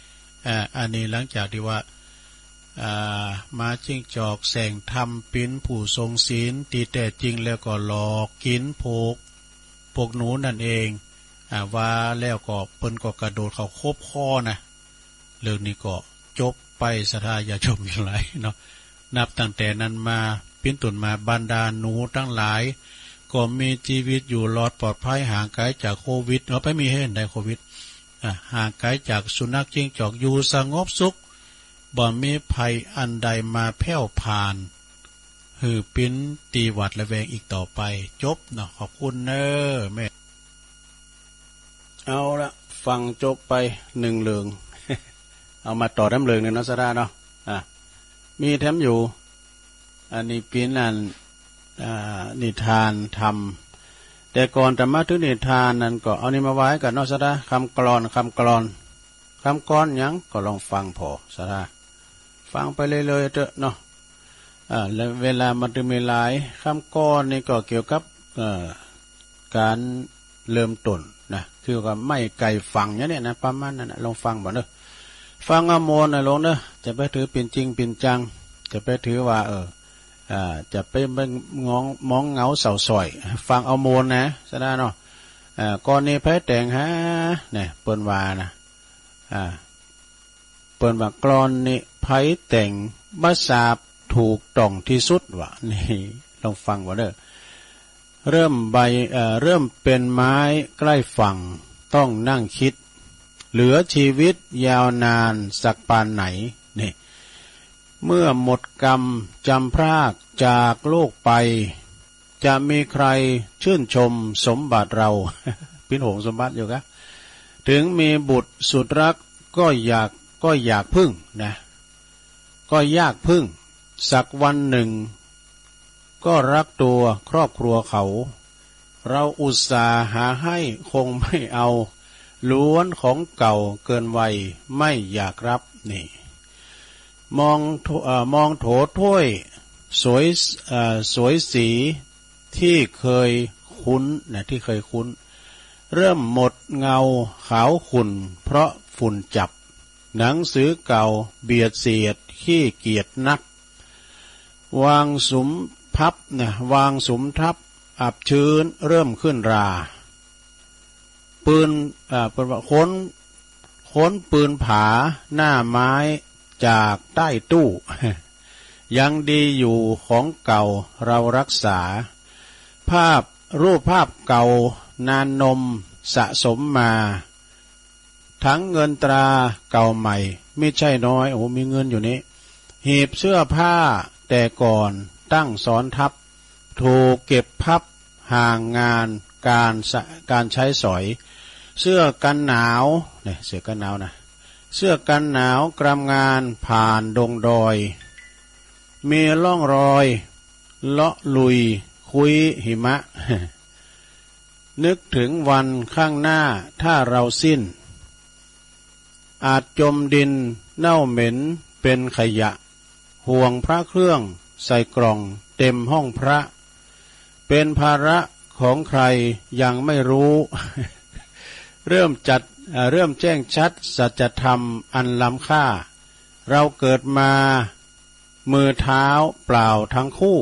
อ่าอันนี้หลังจากที่ว่าอ่ามาจิ้งจอกแสงทำปิ้นผู้ทรงศีลตีแต่จริงแล้วก็หลอกกินพวกพวกหนูนั่นเองอ่าว่าแล้วก็เปิ้นก็กระโดดเขาโคบคอนะเรื่องนี้ก็จบไปสถาญาชมอย่างไรเนาะนับตั้งแต่นั้นมาปิ้นตุนมาบรรดาหนูทั้งหลายก็มีชีวิตอยู่รอดปลอดภัยห่างไกลจากโควิดเราไปมีให้เห็นได้โควิดอ่าห่างไกลจากสุนัขจิ้งจอกอยู่สงบสุขบ่มีภัยอันใดมาแผ่วผ่านหือปิ้นตีหวัดระแวงอีกต่อไปจบเนาะขอบคุณเนอแม่เอาละฟังจบไปหนึ่งเรื่อง เอามาต่อน้ำเรื่องหนึ่งนะสดาเนาะอ่ะมีแถมอยู่อันนี้ปิ้นอันนิทานทำแต่ก่อนจะมาถึงนิทานนั้นก็เอานี่มาไว้กันเนาะสดาคำกลอนคำกลอนคำก้อนยังก็ลองฟังพอสดาฟังไปเลยๆเถอะเนาะอ่าแล้วเวลามันจะมีหลายคำก้อนนี่ก็เกี่ยวกับการเริ่มต้นนะคือว่าไม่ไกลฟังเนี่ยนะประมาณนั้นนะลองฟังบ่เนอะฟังอโมนนะลงเนอะจะไปถือเป็นจริงเป็นจังจะไปถือว่าเอออ่าจะไปมองมองเงาเสาสอยฟังเอาโมนนะซะได้เนาะอ่าก่อนนี้ไผแต่งฮะเนี่ยเปิ้นว่านะอ่าเปิ้นว่ากลอนนี่ไผแต่งบ่ทราบถูกต้องที่สุดว่ะนี่ลองฟังบ่เด้อเริ่มใบเอ่อเริ่มเป็นไม้ใกล้ฝั่งต้องนั่งคิดเหลือชีวิตยาวนานสักปานไหนนี่เมื่อหมดกรรมจำพรากจากโลกไปจะมีใครชื่นชมสมบัติเรา พินหงสมบัติอยู่ครับถึงมีบุตรสุดรักก็อยากก็อยากพึ่งนะก็ยากพึ่งสักวันหนึ่งก็รักตัวครอบครัวเขาเราอุตส่าห์หาให้คงไม่เอาล้วนของเก่าเกินวัยไม่อยากรับนี่มองเอ่อมองโถถ้วยสวยเอ่อสวยสีที่เคยคุ้นนะที่เคยคุ้นเริ่มหมดเงาขาวขุ่นเพราะฝุ่นจับหนังสือเก่าเบียดเสียดขี้เกียจนักวางสุมพับนะวางสุมทับอับชื้นเริ่มขึ้นราปืนอ่าเป็นว่าค้นค้นปืนผาหน้าไม้จากใต้ตู้ ยังดีอยู่ของเก่าเรารักษาภาพรูปภาพเก่านานนมสะสมมาทั้งเงินตราเก่าใหม่ไม่ใช่น้อยโอ้มีเงินอยู่นี้หีบเสื้อผ้าแต่ก่อนตั้งซ้อนทับถูกเก็บพับห่างงานการการใช้สอยเสื้อกันหนาวเนี่ยเสื้อกันหนาวนะเสื้อกันหนาวกรำงานผ่านดงดอยมีร่องรอยเลาะลุยคุยหิมะ นึกถึงวันข้างหน้าถ้าเราสิ้นอาจจมดินเน่าเหม็นเป็นขยะห่วงพระเครื่องใส่กล่องเต็มห้องพระเป็นภาระของใครยังไม่รู้ เริ่มจัดเริ่มแจ้งชัดสัจธรรมอันล้ำค่าเราเกิดมามือเท้าเปล่าทั้งคู่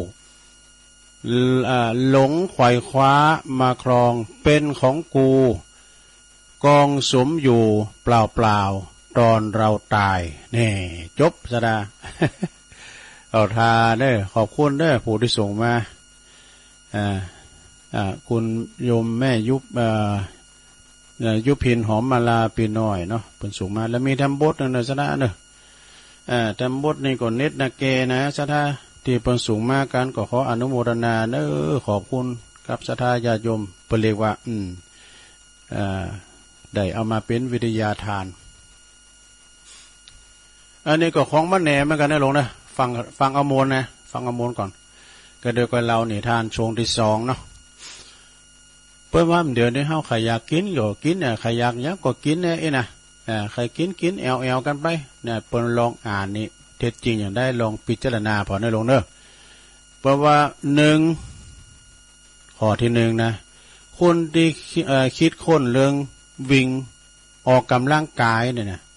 หลงไขว่คว้ามาครองเป็นของกูกองสมอยู่เปล่าเปล่าตอนเราตายนี่จบสดา เอาทาเด้อขอบคุณเด้อผู้ที่ส่งมาอ่าอ่าคุณโยมแม่ยุบอ่ายุพินหอมมาลาปีน้อยเนาะเพิ่นส่งมาแล้วมีทำบทนึงนะสดาเด้ออ่าทำบทนี่ก็เน็ตนะเกนะสดาที่เพิ่นส่งมากันก็ขออนุโมทนาเด้อขอบคุณกับศรัทธาญาติโยมเพิ่นเรียกว่าอืมอ่าได้เอามาเป็นวิทยาทานอันนี้ก็ของมันแหนเหมือนกันนะลงนะฟังฟังอโมนนะฟังอโมนก่อนก็เดี๋ยวกันเรานี่ทานชงที่สองเนาะเพิ่นว่าเดี๋ยวนี้เฮาใครอยากกินก็กินเนี่ยใครอยากหยังก็กินเนี่ยเอ้นะอ่าใครกินกินแอวๆกันไปเนี่ยเพิ่นลองอ่านนี่เท็จจริงอย่างได้ลองพิจารณาพอได้ลงเด้อเพราะว่าหนึ่งข้อที่หนึ่งนะคนที่คิดค้นเรื่องวิ่งออกกำลังกายเนี่ยนะ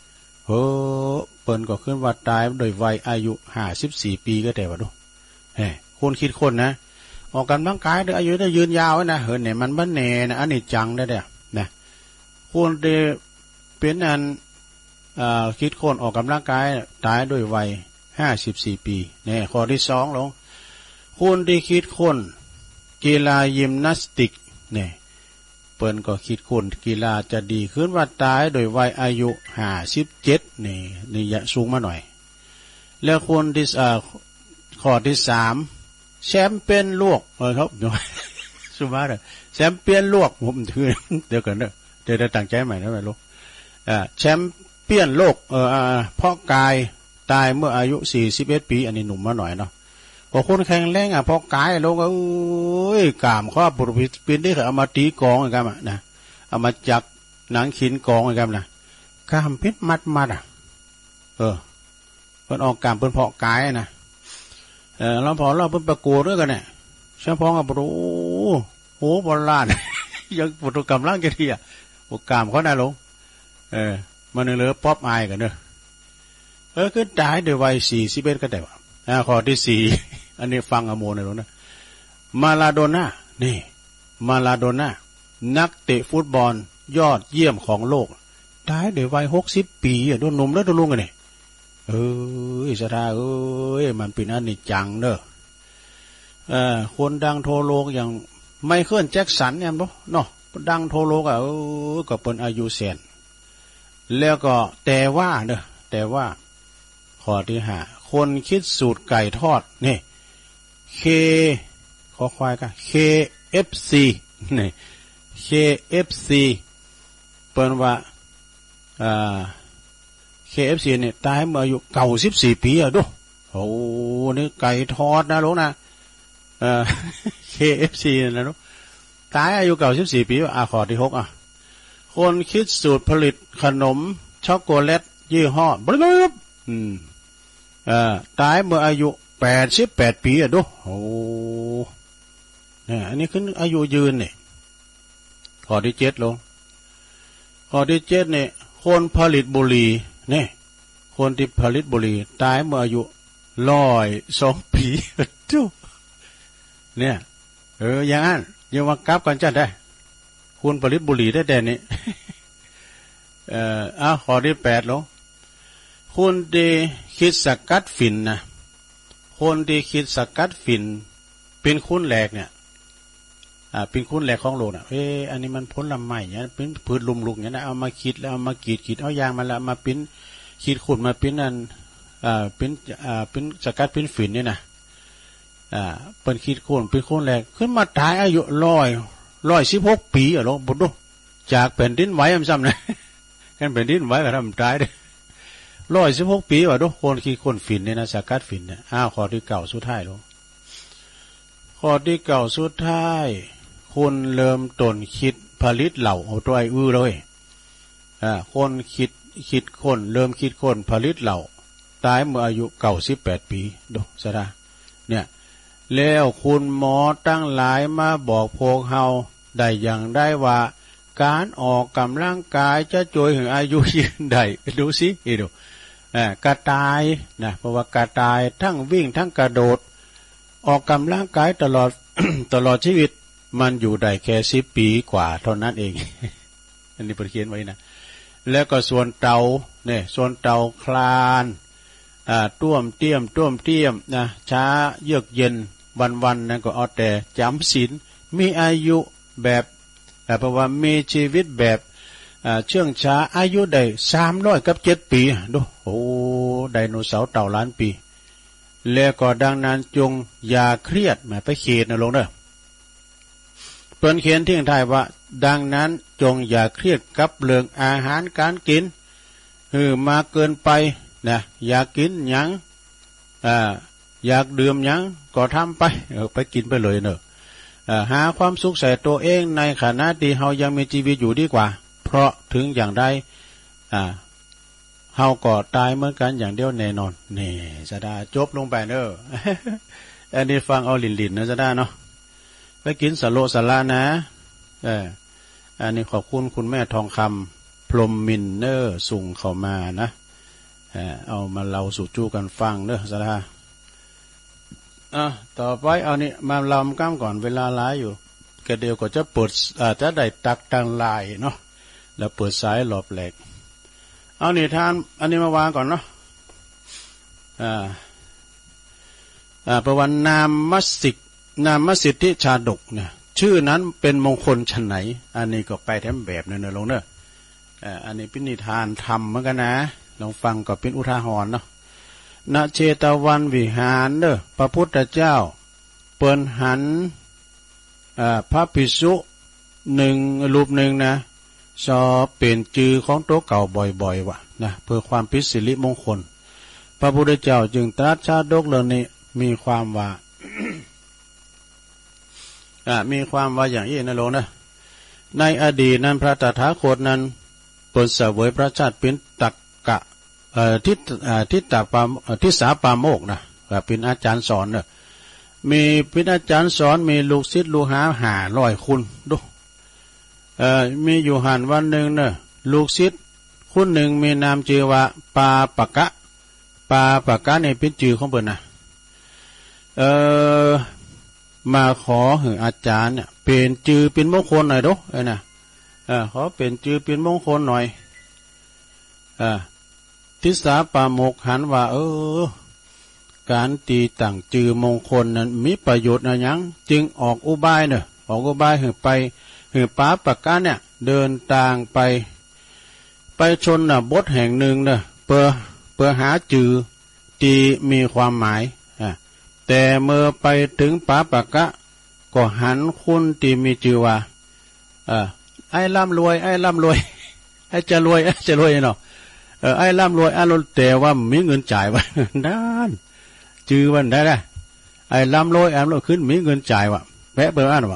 เฮ้อเปิ้นก็ขึ้นว่าตายโดยวัยอายุห้าสิบสี่ปีก็แต่ว่าดูเฮ้คนคิดคนนะออกกำลังกายด้วยอายุได้ยืนยาวนะเฮ้ยเนี่ยมันบ้านเนนะอันนี้จังได้เด้อนะคนเดเป็นอันอ่าคิดคนออกกำลังกายตายด้วยวัยห้าสิบสี่ปีเนี่ยข้อที่สองลงคนที่คิดคนกีฬายิมนาสติกเนี่ยเปิ้นก็คิดคนกีฬาจะดีขึ้นว่าตายโดยวัยอายุห้าสิบเจ็ดนี่นี่ยะสูงมาหน่อยแล้วคนที่อ่าข้อที่สามแชมเปี้ยนโลกเออครับสุมาเลยแชมเปี้ยนโลกผมถือเดี๋ยวกันเด้อเดี๋ยวจะตั้งใจใหม่นะแม่ลูกอ่าแชมเปี้ยนโลกเอออ่าเพราะกายตายเมื่ออายุสี่สิบเอ็ดปีอันนี้หนุ่มมาหน่อยเนาะพอคนแข็งแรงอ่ะเพราะกายลงก็เอ้ยกามข้อปุถุปินได้เอามาตีกองไอ้กันอ่ะนะเอามาจักหนังขินกองไอ้กันนะกามพิษมัดมัดอ่ะเออเพิ่นออกกามเพิ่นเพาะกายนะเออเราพอเราเพิ่นประกวดด้วยกันเนี่ยเฉพาะกับปุถุโอ้โบราณยังปุถุกรรมร่างแกทีอ่ะโอกามเขาได้ลงเออมันเหลือป๊อปอายกันเนอะเออคือตายโดยวัยสี่สิบเอ็ดก็ได้ว่าอ่าข้อที่สี่อันนี้ฟังอโมนเลยนะมาลาโดน่านี่มาลาโดน่านักเตะฟุตบอลยอดเยี่ยมของโลกตายโดยวัยหกสิบปีอ่ะโดนหนุ่มแล้วโดนลุงกันนี่เอออิสระเอ้ยมันเป็นอันนี้จังเนอะเออคนดังโทโลกอย่างไมเคิลแจ็คสันเนี่ยบ่เนาะดังโทโลกอ่ะเออก็เป็นอายุแสนแล้วก็แต่ว่าเนอะแต่ว่าข้อที่ห้าคนคิดสูตรไก่ทอดนี่เคขอควายกัน เค เอฟ ซี นี่ เค เอฟ ซี เปิ้นว่าอ่า เค เอฟ ซี เนี่ยตายเมื่ออายุเก้าสิบสี่ปีอ่ะดูโอ้นี่ไก่ทอดนะลูกนะเอ่อ เค เอฟ ซี นะลูกตายอายุเก้าสิบสี่ปีอ่ะข้อที่หกอ่ะคนคิดสูตรผลิตขนมช็อกโกแลตยี่ห้อบลึบอืมเอ่อตายเมื่ออายุแปดสิบแปดปีอ่ะดูโอ้เนี่ยอันนี้คืออายุยืนเนี่ยข้อที่เจ็ดลงข้อที่เจ็ดเนี่ยคนผลิตบุหรี่เนี่ยคนที่ผลิตบุหรี่ตายเมื่ออายุร้อยสองปีดูเนี่ยเอออย่างนั้นยังว่ากลับกันจัดได้คุณผลิตบุหรี่ได้แต่นี้เอ่ออ้าวข้อที่แปดลงคนที่คิดสกัดฝิ่นนะคนที่คิดสกัดฝิ่นเป็นคุณแหลกเนี่ยอ่าเป็นคุณแหลกของโลกนะเอออันนี้มันผลไม้เนี่ยเป็นพืชลุมลุกเนี่ยนะเอามาคิดแล้วเอามากรีดกรีดเอายางมาแล้วมาปิ้นคิดขุดมาปิ้นอันอ่าปิ้นอ่าปิ้นสกัดปิ้นฝิ่นเนี่ยนะอ่าเป็นคิดขุดเป็นคุณแหลกขึ้นมาตายอายุร้อยร้อยสิบหกปีอ่ะลงบุญดูจากแผ่นดินไหวมันซ้ำนะกันแผ่นดินไหวก็ทำตายเลยร้อยสิบหกปีว่ะทุกคนคิดคนฝิ่นเนี่ยนะสกัดฝิ่นเนี่ยอ้าวข้อที่เก่าสุดท้ายลงข้อที่เก่าสุดท้ายคนเริ่มต้นคิดผลิตเหล่าเอาตัวไอ้อื้อเลยอ่าคนคิดคิดคนเริ่มคิดคนผลิตเหล่าตายเมื่ออายุเก่าสิบแปดปีดูซะนะเนี่ยแล้วคุณหมอตั้งหลายมาบอกพวกเฮาได้อย่างได้ว่าการออกกำลังกายจะช่วยให้อายุยืนได้ดูสิดูอ่ากระต่ายนะเพราะว่ากระต่ายทั้งวิ่งทั้งกระโดดออกกำลังกายตลอด ตลอดชีวิตมันอยู่ได้แค่สิบปีกว่าเท่านั้นเอง อันนี้เพิ่นเขียนไว้นะแล้วก็ส่วนเต่าเนี่ยส่วนเต่าคลานอ่าต้วมเตี้ยมต้วมเตี้ยมนะช้าเยือกเย็นวันๆนั่นก็เอาแต่จำศีลมีอายุแบบเพราะว่ามีชีวิตแบบเชื่องช้าอายุได้สามร้อยกับเจ็ดปีดูโอ้ไดโนเสาร์เต่าล้านปีแล้วก็ดังนั้นจงอย่าเครียดแหมไปเขียนนะลงเด้อเปิ้นเขียนทิ้งท้ายว่าดังนั้นจงอย่าเครียดกับเรื่องอาหารการกินเออมาเกินไปนะอยากกินหยังอ่าอยากดื่มหยังก็ทำไปเออไปกินไปเลยเนอะหาความสุขใส่ตัวเองในขณะที่เฮายังมีชีวิตอยู่ดีกว่าเพราะถึงอย่างใดอ่าเฮาก็ตายเหมือนกันอย่างเดียวแน่นอนนี่สะดาจบลงไปเนอะ อันนี้ฟังเอาหลินๆนะสะดาเนาะไปกินสโลสละนะเอออันนี้ขอบคุณคุณแม่ทองคำพรหมมินเนอร์ส่งเข้ามานะเอามาเล่าสู่จู้กันฟังเด้อสาระอ่ะต่อไปเอานี่มาลำก้ามก่อนเวลาหลายอยู่ก็เดียวก็จะเปิดอาจจะได้ตักทางลายเนาะแล้วเปิดสายหลบแหลกเอานี่ทานอันนี้มาวางก่อนเนาะอ่าอ่าประวันนามมัสสิกนามมัสสิทธิชาดกเนี่ยชื่อนั้นเป็นมงคลชั้นไหนอันนี้ก็ไปแถมแบบเนี่ยลงเนอะอ่าอันนี้เป็นนิทานธรรมเหมือนกันนะลองฟังก็เป็นอุทาหรณ์เนาะณเชตวันวิหารเนอะพระพุทธเจ้าเปิ้นหันอ่าพระภิกษุหนึ่งรูปหนึ่งนะชอบเปลี่ยนจือของตัวเก่าบ่อยๆว่ะนะเพื่อความพิสิริมงคลพระพุทธเจ้าจึงตรัสชาดกเรื่องนี้มีความว่า อ่ามีความว่าอย่างนี้นะโลนะในอดีตนั้นพระตถาคตนั้นเปิดเสวยพระชาติเป็นตักกะเอ่อทิศเอ่อทิศตาปามทิศสาปาโมกนะเป็นอาจารย์สอนเนอะมีเป็นอาจารย์สอนมีลูกศิษย์ลูกหาหาร้อยคุณดูเอ่อมีอยู่หันวันหนึ่งเนอะลูกศิษย์คุณหนึ่งมีนามชื่อว่าปาปะกะปาปะกะเนี่ยเป็นชื่อของเพิ่นนะเอ่อมาขอให้อาจารย์เนี่ยเปลี่ยนชื่อเป็นมงคลหน่อยดูไอ้น่ะเออขอเปลี่ยนชื่อเป็นมงคลหน่อยอ่าทิสาปาโมกหันว่าเออการตีต่างจือมงคลนั้นมีประโยชน์อะไรยังจึงออกอุบายเนอะออกอุบายให้ไปให้ป้าปากกาเนี่ยเดินทางไปไปชนน่ะบทแห่งหนึ่งเนอะเพื่อเพื่อหาจือที่มีความหมายอ่ะแต่เมื่อไปถึงป้าปากกะก็หันคุณที่มีจือว่าอ่าไอ้ร่ำรวยไอ้ร่ำรวยไอ้จะรวยไอ้จะรวยเนาะเออไอ้ร่ำรวยไอ้รวยแต่ว่ามีเงินจ่ายว่ะด้านจือวันได้ได้ไอ้ร่ำรวยไอ้รวยขึ้นมีเงินจ่ายว่ะแวะเบอร์อ่านว่ะ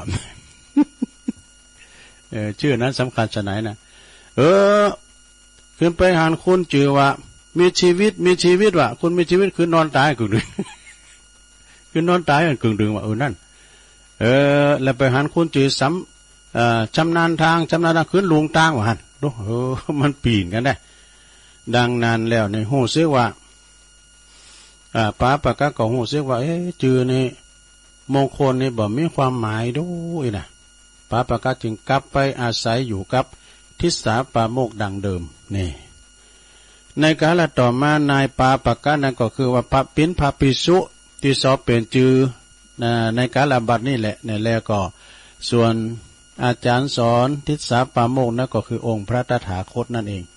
เออชื่อนั้นสำคัญชะไหนนะเออขึ้นไปหันคุณจือว่ามีชีวิตมีชีวิตว่ะคุณมีชีวิตคือนอนตายกึ่งดึงคือนอนตายกึ่งดึงว่ะเออนั่นเออแล้วไปหันคุณจือซ้ำเอ่อชำนาญทางชำนาญทางขึ้นลุงตางว่ะหันดูเออมันปีนกันได้ดังนั้นแล้วในหูเสียว่าอ่าป้าปากกาก็หูเสียว่าเอ๊ะจือนี่มงคลนี่บ่มีความหมายด้วยนะป้าปากกาจึงกลับไปอาศัยอยู่กับทิสาปาโมกดังเดิมนี่ในกาลต่อมานายปาปากกานั่นก็คือว่าพระปิ่นพระภิกษุที่สอบเปลี่ยนจือในกาลบัดนี่แหละเนี่ยแล้วก็ส่วนอาจารย์สอนทิสาปาโมกนั่นก็คือองค์พระตถาคตนั่นเอง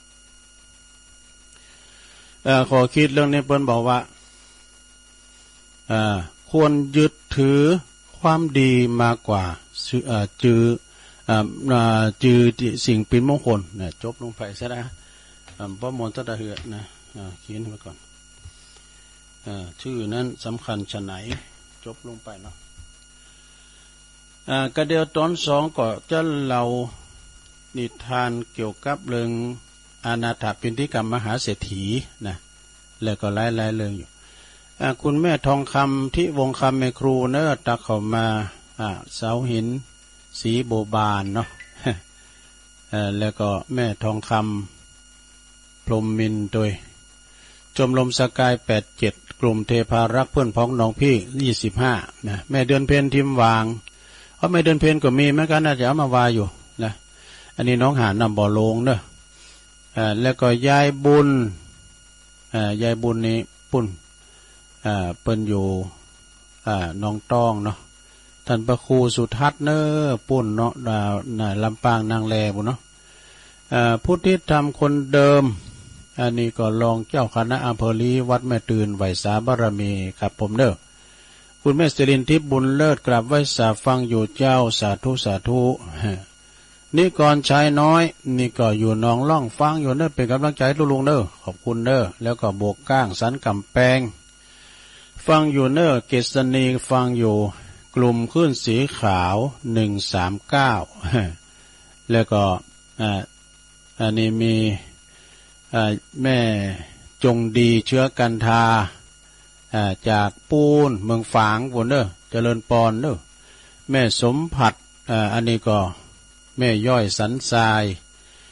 เอ่อขอคิดเรื่องนี้เปิ้นบอกว่าเอ่อควรยึดถือความดีมากกว่าเอ่อจือเอ่อจือสิ่งเป็นมงคลเนี่ยจบลงไปซะนะอ่าบ่มนต์ตะเหือนะอ่าเขียนไว้ก่อนเอ่อชื่อนั้นสำคัญชะไหนจบลงไปเนาะอ่ากระเดียวตอนสองก็จะเล่านิทานเกี่ยวกับเรื่องอนาถปิณฑิกรรมมหาเศรษฐีนะแล้วก็หลายๆเรื่องอยู่คุณแม่ทองคำที่วงคำแม่ครูเนอตักเข้ามาเสาหินสีโบบานเนาะแล้วก็แม่ทองคำพรหมมินโดยชมรมสกายแปดเจ็ดกลุ่มเทพารักเพื่อนพ้องน้องพี่ยี่สิบห้านะแม่เดือนเพ็ญทิมวางเพราะแม่เดือนเพ็ญก็มีเหมือนกันน่าจะเอามาวาอยู่นะอันนี้น้องหานำบ่อลงเนอะอ่าแล้วก็ยายบุญอ่ายายบุญนี่ปุ่นอ่าเปิ้นอยู่อ่าน้องตองเนาะท่านพระครูสุทัศน์เนอปุ่นเนาะอ่าลำปางนางแลบุเนาะอ่าพุทธิธรรมคนเดิมอันนี้ก็รองเจ้าคณะอำเภอลีวัดแม่ตื่นไหวสาบารมีครับผมเด้อคุณแม่สิรินทิพย์บุญเลิศกราบไหว้สาฟังอยู่เจ้าสาธุสาธุนี่ก่อนชายน้อยนี่ก็อยู่น้องล่องฟังอยู่เด้อเป็นกำลังใจลุงเด้อขอบคุณเด้อแล้วก็โบกก้างสันกำแพงฟังอยู่เด้อเกษณีฟังอยู่กลุ่มขึ้นสีขาวหนึ่งสามเก้าแล้วก็อ่าอันนี้มีอ่าแม่จงดีเชื้อกันทาอ่าจากปูนเมืองฝางบุญเด้อเจริญปอนเด้อแม่สมผัดอ่าอันนี้ก็แม่ย่อยสันทราย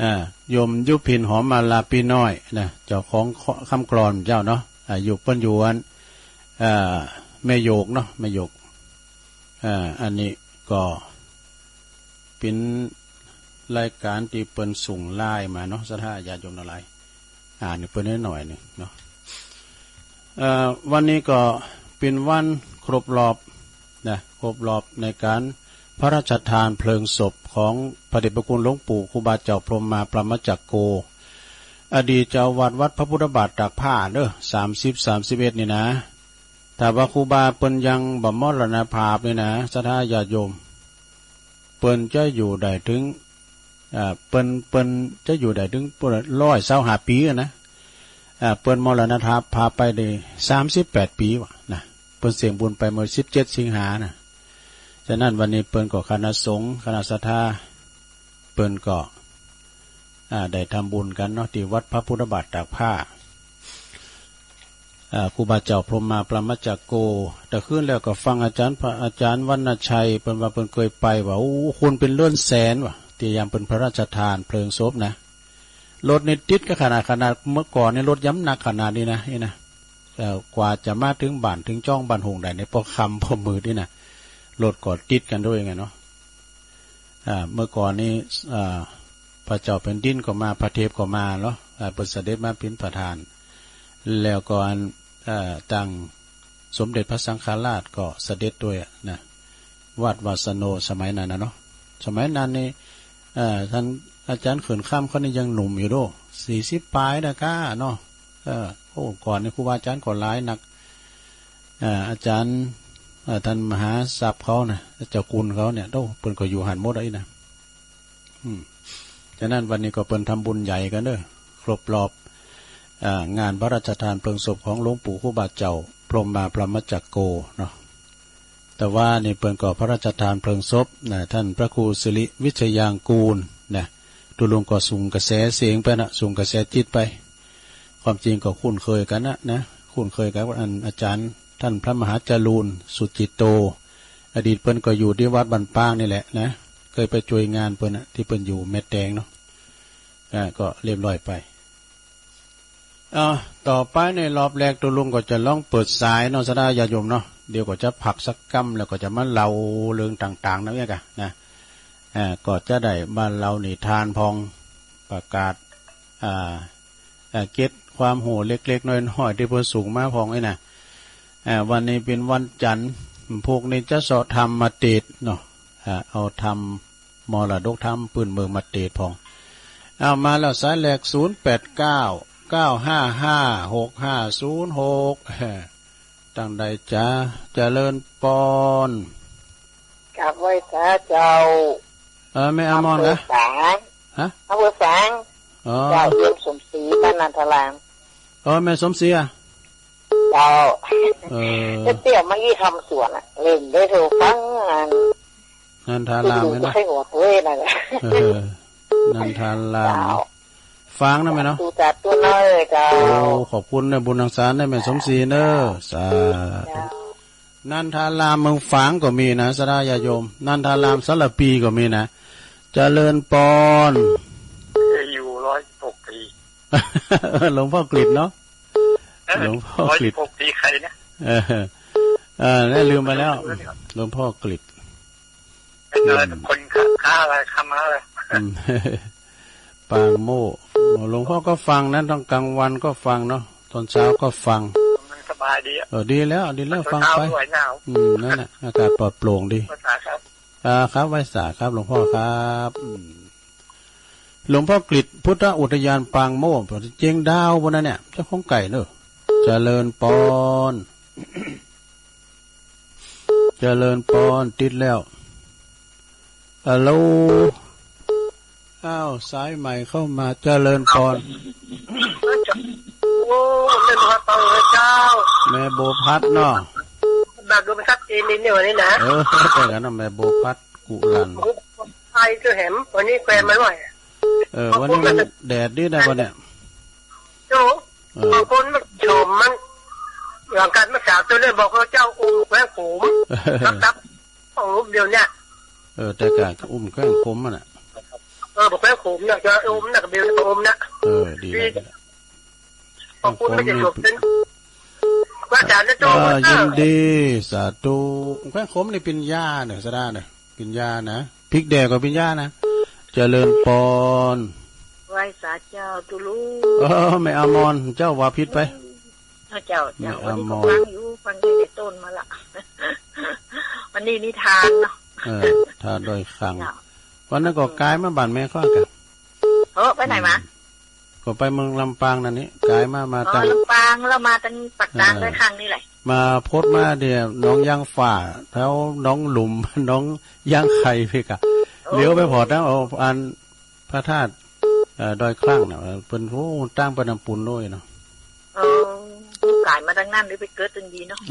อ่าโยมยุพินหอมมาลาปีน้อยนะเจ้าของคำกลอนเจ้าเนาะอ่าอยู่เปิ้นอยู่อันอ่าแม่โยกเนาะแม่โยกอ่าอันนี้ก็เป็นรายการที่เปิ้นส่งไลน์มาเนาะสถาญาติโยมทั้งหลายอ่านเปิ้นนิดหน่อยนึงเนาะเอ่อวันนี้ก็เป็นวันครบรอบนะครบรอบในการพระราชทานเพลิงศพของพระเดชพระคุณหลวงปู่ครูบาเจ้าพรหมมาประมจักโกอดีตเจ้าวัดวัดพระพุทธบาทตากผ้าเด้อสามสิบสามสิบเอ็ดนี่นะแต่ว่าครูบาเปิ้นยังบ่มรณภาพนี่นะสถาญาติโยมเปิ้นจะอยู่ได้ถึงอ่าเปิ้นเปิ้นจะอยู่ได้ถึงร้อยเศร้าหาปีนะอ่าเปิ้นมรณภาพพาไปได้สามสิบแปดปีวะนะเปิ้นเสียงบุญไปเมื่อสิบเจ็ดสิงหานะฉะนั้นวันนี้เปิ้นก็คณะสงฆ์คณะศรัทธาเปิ้นก็อ่าได้ทำบุญกันเนาะที่วัดพระพุทธบาทตากผ้าอ่าครูบาเจ้าพรหมมาประมัจจโกแต่ขึ้นแล้วก็ฟังอาจารย์พระอาจารย์วรรณชัยเปิ้นว่าเปิ้นเคยไปว่าโอ้คุณเป็นเลื่อนแสนว่ะที่ยามเป็นพระราชทานเพลิงศพนะรถในติดก็ขนาดขนาดเมื่อก่อนในรถย้ำหนักขนาดนี้นะนี่นะแต่กว่าจะมาถึงบ้านถึงจ้องบ้านหงได้ในพอคำพอมือนี่นะรถก็ติดกันด้วยไงเนาะอ่าเมื่อก่อนนี้อ่าพระเจ้าแผ่นดินก็มาพระเทพก็มาเนาะอ่าเปิดเสด็จมาเป็นประธานแล้วก็อันอ่าตั้งสมเด็จพระสังฆราชก็เสด็จด้วยนะวัดวาสโนสมัยนั้นนะเนาะสมัยนั้นนี่อ่าท่านอาจารย์เขินข้ามเขานี่ยังหนุ่มอยู่ด้วยสี่สิบปลายนะก้าเนาะเออโอ้ก่อนนี่ครูบาอาจารย์ก่อนร้ายหนักอ่าอาจารย์ท่านมหาศัพท์เขานะเจ้าคุณเขาเนี่ยโต้เปิ้นก็อยู่หันหมดไอ้นะอืมฉะนั้นวันนี้ก็เปิ้นทำบุญใหญ่กันเด้อครบรอบอ่างานพระราชทานเพลิงศพของหลวงปู่ครูบาเจ้าพรหมมาประมัจจโกเนาะแต่ว่านี่เปิ้นก็พระราชทานเพลิงศพนะท่านพระครูสิริวิชยางกูลนะตุลงก็ส่งกระแสเสียงไปนะส่งกระแสจิตไปความจริงก็คุ้นเคยกันนะนะคุ้นเคยกับอันอาจารย์ท่านพระมหาจารูนสุจิตโตอดีตเปิ้นก็อยู่ที่วัดบันปางนี่แหละนะเคยไปช่วยงานเปิ้นนะที่เปิ้นอยู่เม็ดแดงเนาะอ่าก็เรียบร้อยไปอ่าต่อไปในรอบแรกตัวลุงก็จะลองเปิดสายเนาะสดาญาโยมเนาะเดี๋ยวก็จะผักสักกัมแล้วก็จะมาเล่าเรื่องต่างๆนะเนี่ยกันนะอ่าก็จะได้บ้านเรานี่ทานพองประกาศอ่าอ่าเก็ตความโหเล็กๆน้อยๆที่เพิ่นสูงมาพองไอ้น่ะอ่าวันนี้เป็นวันจันทร์พวกนี้จะสอธรรมมาเตดเนาะอ่าเอาธรรมมรดกธรรมปืนเมืองมาเตดพองเอามาแล้วสายแรกศูนย์แปดเก้าเก้าห้าห้าหกห้าศูนย์หกตั้งใดจ้าเจริญปอนกับไว้สาเจ้าเออไม่อามอนนะฮะอำเภอแสงเจ้าเยี่ยมสมศรีบ้านนันทรามเออแม่สมศรีอ่ะเจ้าเออเตี้ยมายี่ทำสวนอ่ะเล่นได้เถอะฟังงานนันทารามไหมนะให้หัวเว้ยนั่นแหละนันทารามฟังนะแม่เนาะตูจัดตัวน้อยเจ้าโอ้ขอบคุณในบุญทางสารได้แม่สมศรีเนอะสาธุนันทารามเมืองฝางก็มีนะสดาญาโยมนันทารามสระปีก็มีนะเจริญปอนอยู่ร้อยหกปีหลวงพ่อกฤษเนาะหลวงพ่อกฤษหกปีใครเนี่ยเออเออได้ลืมไปแล้วหลวงพ่อกฤษเป็นอะไรคนค้าอะไรค้ามาอะไรปางโม่หลวงพ่อก็ฟังนั้นตอนกลางวันก็ฟังเนาะตอนเช้าก็ฟังมันสบายดีเออดีแล้วดีแล้วฟังไปอืมนั่นน่ะอากาศปลอดโปร่งดีครับอ่าครับไว้สาครับหลวงพ่อครับหลวงพ่อกฤษพุทธอุทยานปางโม่เจียงดาวบนนั้นเนี่ยเจ้าของไก่เนอะเจริญปอนเจริญปอนติดแล้วฮัลโหลอ้าวสายใหม่เข้ามาเจริญพรโอ้แม่โบพัดเลยเจ้าแม่โบพัดเนาะบักดูมันชัดเจนนิดเดียวนี่นะเออแต่กันนะแม่โบพัดกุลันไอ้เจ้าแหมวันนี้แฟนมาหน่อยเออวันนี้มันแดดดีนะวันเนี้ยโจ้บางคนมันโฉมมันหลังการมาสาวตัวเล่บอกว่าเจ้าอุ้มแก้งผมรับรับของรูปเดียวเนี่ยเออแต่การอุ้มแก้งผมมันอ่ะเออบอกแม่ขมเนี่ยจะอมนะกับเบลจะอมนะเออดีขอบคุณไม่จะจบเป็นว่าอาจารย์จะจบยินดีสาธุแม่ขมนี่เป็นหญ้าเนี่ยสะด้าเนี่ยเป็นหญ้านะพริกแดงก็เป็นหญ้านะเจริญปอนไหว้สาเจ้าตุลูเออไม่อมรเจ้าว่าพิษไปเจ้าเจ้าวันนี้ฟังอยู่ฟังในต้นมาละวันนี้นิทานเนาะเออทานโดยครั้งวันนั้นก็กายมาบ้านแม่ข้อกันเออไปไหนมาก็ไปเมืองลำปางนั่นนี่กายมามาตั้งลำปางแล้วมาตั้งปักกลางด้วยครั้งนี่แหละมาโพดมาเดี๋ยวน้องย่างฝ่าแล้วน้องหลุมน้องย่างไข่พี่กะเลี้ยวไปพอตั้งเอาอันพระธาตุดอยคลั่งเนาะเป็นผู้ตั้งประนำปุนด้วยเนาะเออกายมาตั้งนั่นหรือไปเกิดตึงดีเนาะ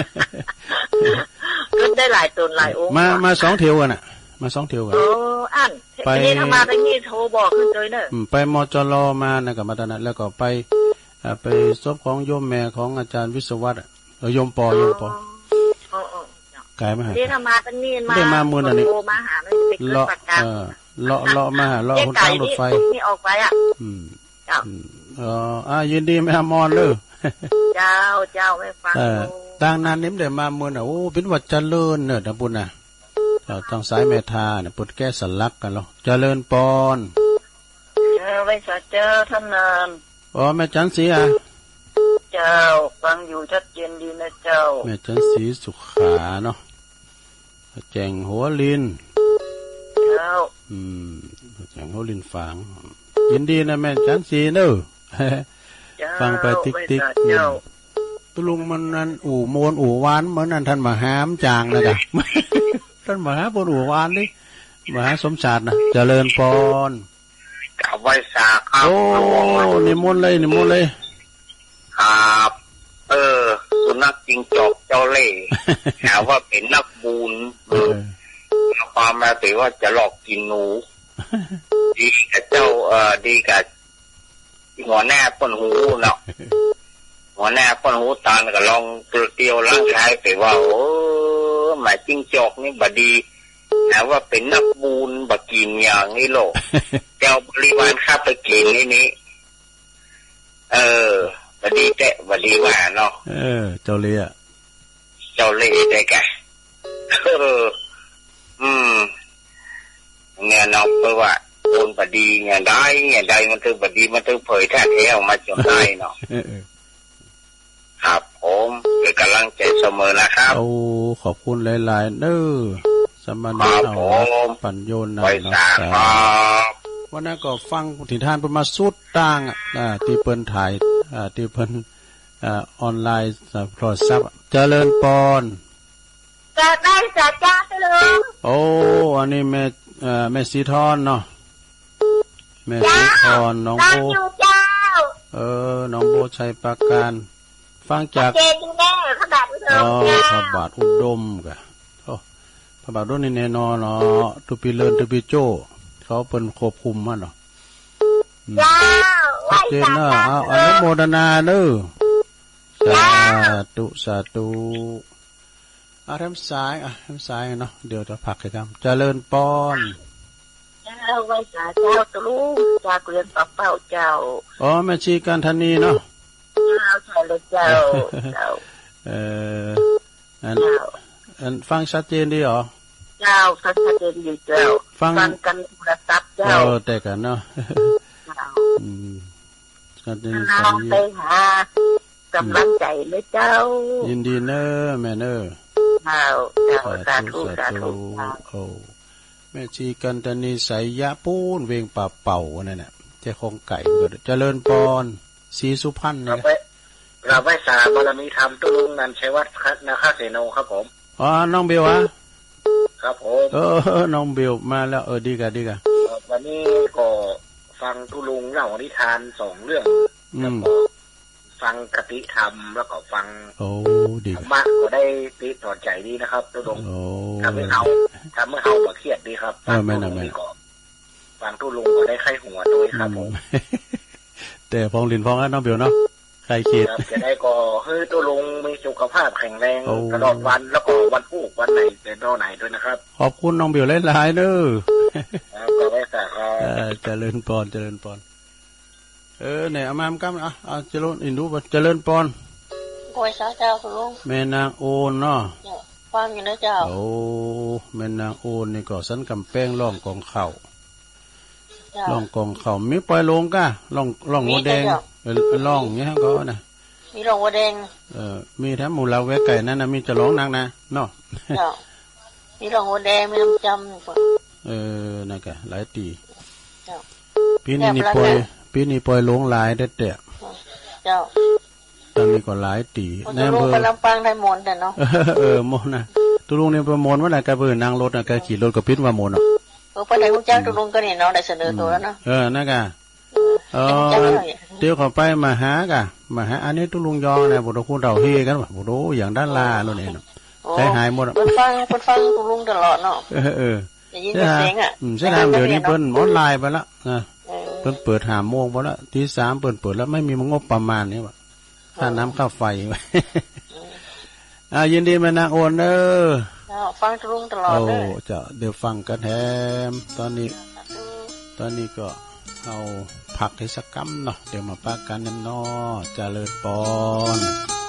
เกิดได้หลายตนหลายองค์มามาสองเที่ยวกันอ่ะมาสองเที่ยวกันโอ้อันไปนี่ทำมาตั้งนี่โทรบอกขึ้นเลยเนอะไปมจรมานะกับมาตอนนั้นแล้วก็ไปไปศพของโยมแม่ของอาจารย์วิศวัตเออโยมปอโยมปอกายมาหาเรียนมาตั้งนี่มาได้มาเมื่อนั้นนี่มาหาไม่ไปเกิดปากกาเลาะเลาะมาเลาะคนทางรถไฟนี่ออกไปอ่ะอืมเอออ่ายินดีแม่มอนเลยเจ้าเจ้าไม่ฟังเออต่างนั้นนิ่มเดี๋ยวมาเมื่อน่ะโอ้เป็นวัดเจริญเนอะนะปุ่นน่ะเราต้องสายเมธาเนี่ยปุ่นแก้สลักกันหรอเจริญปอนเจ้าไว้สัจเจ้าท่านนานอ๋อแม่จันสีอ่ะเจ้าฟังอยู่ชัดเจนดีนะเจ้าแม่จันสีสุขาเนาะแจงหัวลินเจ้าอืมแจงหัวลินฝังยินดีนะแม่จันสีเนอะฟังไปติ๊กติ๊กตุลุงมันนั่นอู่โมนอู่วานเหมือนนั่นท่านมหามจางนะจ๊ะท่านมหาบนอู่วานนี่มหาสมศาสตร์นะเจริญปอนกับไว้สาครับโอ้นิมนต์เลยนิมนต์เลยครับเออสุนัขจิงจอกเจ้าเล่ห์หาว่าเป็นนักบุญความมาถือว่าจะหลอกกินหนูดีกับเจ้าเออดีกับหัวหน้าป้นหูเนาะหัวหน้าป้นหูตาก็ลองเตียวร่างกายไปว่าโอ้หมาจิ้งจอกนี่บดีหาว่าเป็นนักบุญบกินอย่างนี้โลกเจ้าบริวารข้าไปกินนี่นี้เออบดีแกะบดีว่าเนาะเออเจ้าเล่ห์เจ้าเล่ห์ได้แกเอออืมเนี่ยน้องเพราะว่าคนบดีเนี่ยได้เนี่ยได้มันถึงบดีมันถึงเผยแท้แท้ออกมาจนได้เนาะครับผมเป็นกำลังใจเสมอนะครับโอ้ขอบคุณหลายๆเด้อสมณะเอาปัญโยนนะเนาะวันนั้นก็ฟังถิ่นทานเพิ่นมาสุดต่างอ่ะที่เพิ่นถ่ายอ่าที่เพิ่นอ่าออนไลน์โทรศัพท์เจริญปอนจะได้สัจจะเลยโอ้อันนี้แม่เอ่อแม่สีทอนเนาะแม่สีทอนน้องโบเออน้องโบชัยปราการฟังจากเจดีแน่พระบาทอุดมอ๋อพระบาทอุดมกะโอ้พระบาทรุ่นนี้แน่นอนเนาะตุปีเลินตุปีโจเขาเป็นควบคุมมันเนาะจ้าชัดเจนเนาะเอาอนุโมทนาเด้อสาธุสาธุอาทำสายอ่ะทำสายเนาะเดี๋ยวจะพักให้ทำเจริญปอนเจ้าไว้สาเจ้าตลุงจากเรียนปะเป้าเจ้าอ๋อแม่ชีกันธนีเนาะเจ้าใช่เลยเจ้าเจ้าเอออันอันฟังชัดเจนดีเหรอเจ้าฟังชัดเจนดีเจ้าฟังกันโทรศัพท์เจ้าเออแต่กันเนาะอืมชัดเจนใส่ไปหากำลังใจเลยเจ้ายินดีเนอแม่เนอเจ้าเจ้าสาธุสาธุโอ้แม่ชีกันตนีใสยะปูนเวงป่าเป่านั่นน่ะเจ้าของไก่เจริญปอนศรีสุพรรณเนี่ยเราไว้สาบารมีธรรมตุลุงนันชัยวัฒน์นาคาเสโนครับผมอ๋อน้องเบลวะครับผมเออน้องเบลมาแล้วเออดีกันดีกันวันนี้ก็ฟังตุลุงเล่านิทานสองเรื่องแล้วก็ฟังคติธรรมแล้วก็ฟังโอ้ดีมากก็ได้ติดต่อใจดีนะครับตุลุงทำให้เขาทำให้เขาบ่เครียดดีครับฟังตุลุงนี่ก็ฟังตุลุงก็ได้ไข้หัวด้วยครับผมแต่พองลินพองแล้วน้องเบลเนาะใครคิดจะได้ก็เฮ้ยตัวลุงมีสุขภาพแข็งแรงตลอดวันแล้วก็วันพูกวันไหนเป็นเท่าไหนด้วยนะครับขอบคุณน้องเบลหลายๆเด้อก็ไว้แต่ครับเออเจริญปอนเจริญปอนเออเนี่ยเอามามกันอ่ะเอาเจริญอินดูเจริญปอนโวยสาเจ้าคุณลุงแม่นางโอนเนาะฟังอยู่นะเจ้าโอ้แม่นางโอนนี่ก็สันกำแป้งร่องกองเข่าร่องกองเข่ามีปล่อยลงก้าร่องร่องหัวแดงร่องเงี้ยก็นะมีร่องหัวแดงเออมีแถมหมูลาแวะไก่นั่นนะมีจะร้องนักนะเนาะมีร่องหัวแดงมีน้ำจำเออนั่นแกหลายตีปีนี้นี่ปล่อยปีนี้ปล่อยลงหลายเด็ดเดี่ยเจ้าตอนนี้ก็หลายตีแน่เบอร์ลำปางได้หมดแต่เนาะเออหมดนะตุลุงเนี่ยประมวลว่าไหนกระเบื้องนางรถนะกระขี่รถกับพิษว่าหมดเนาะเออพอได้ผู้เจ้าตุลุงก็เนี่ยเนาะได้เสนอตัวแล้วเนาะเออนั่นแกเออเดี๋ยวเขาไปมาหากะมาหาอันนี้ตุลุงยองเนี่ยบุตรคุณเราเฮกันว่ะบุตรอย่างด้านล่าโน่นเองใช้หายหมดเพิ่นฟังเพิ่นฟังตุลุงตลอดเนาะเออเออได้ยินเสียงอ่ะอืมใช่ทางเดี๋ยวนี้เพิ่นออนไลน์ไปแล้วนะเพิ่นเปิดหาโมงไปแล้วทีสามเปิดเปิดแล้วไม่มีงบประมาณนี่ว่ะค่าน้ำค่าไฟอ่ายินดีแม่นางโอนเด้อฟังตุลุงตลอดเลยโอ้จะเดี๋ยวฟังกันแถมตอนนี้ตอนนี้ก็เอาผักให้สักกำเนาะเดี๋ยวมาปากันน้ำนอเจริญปอน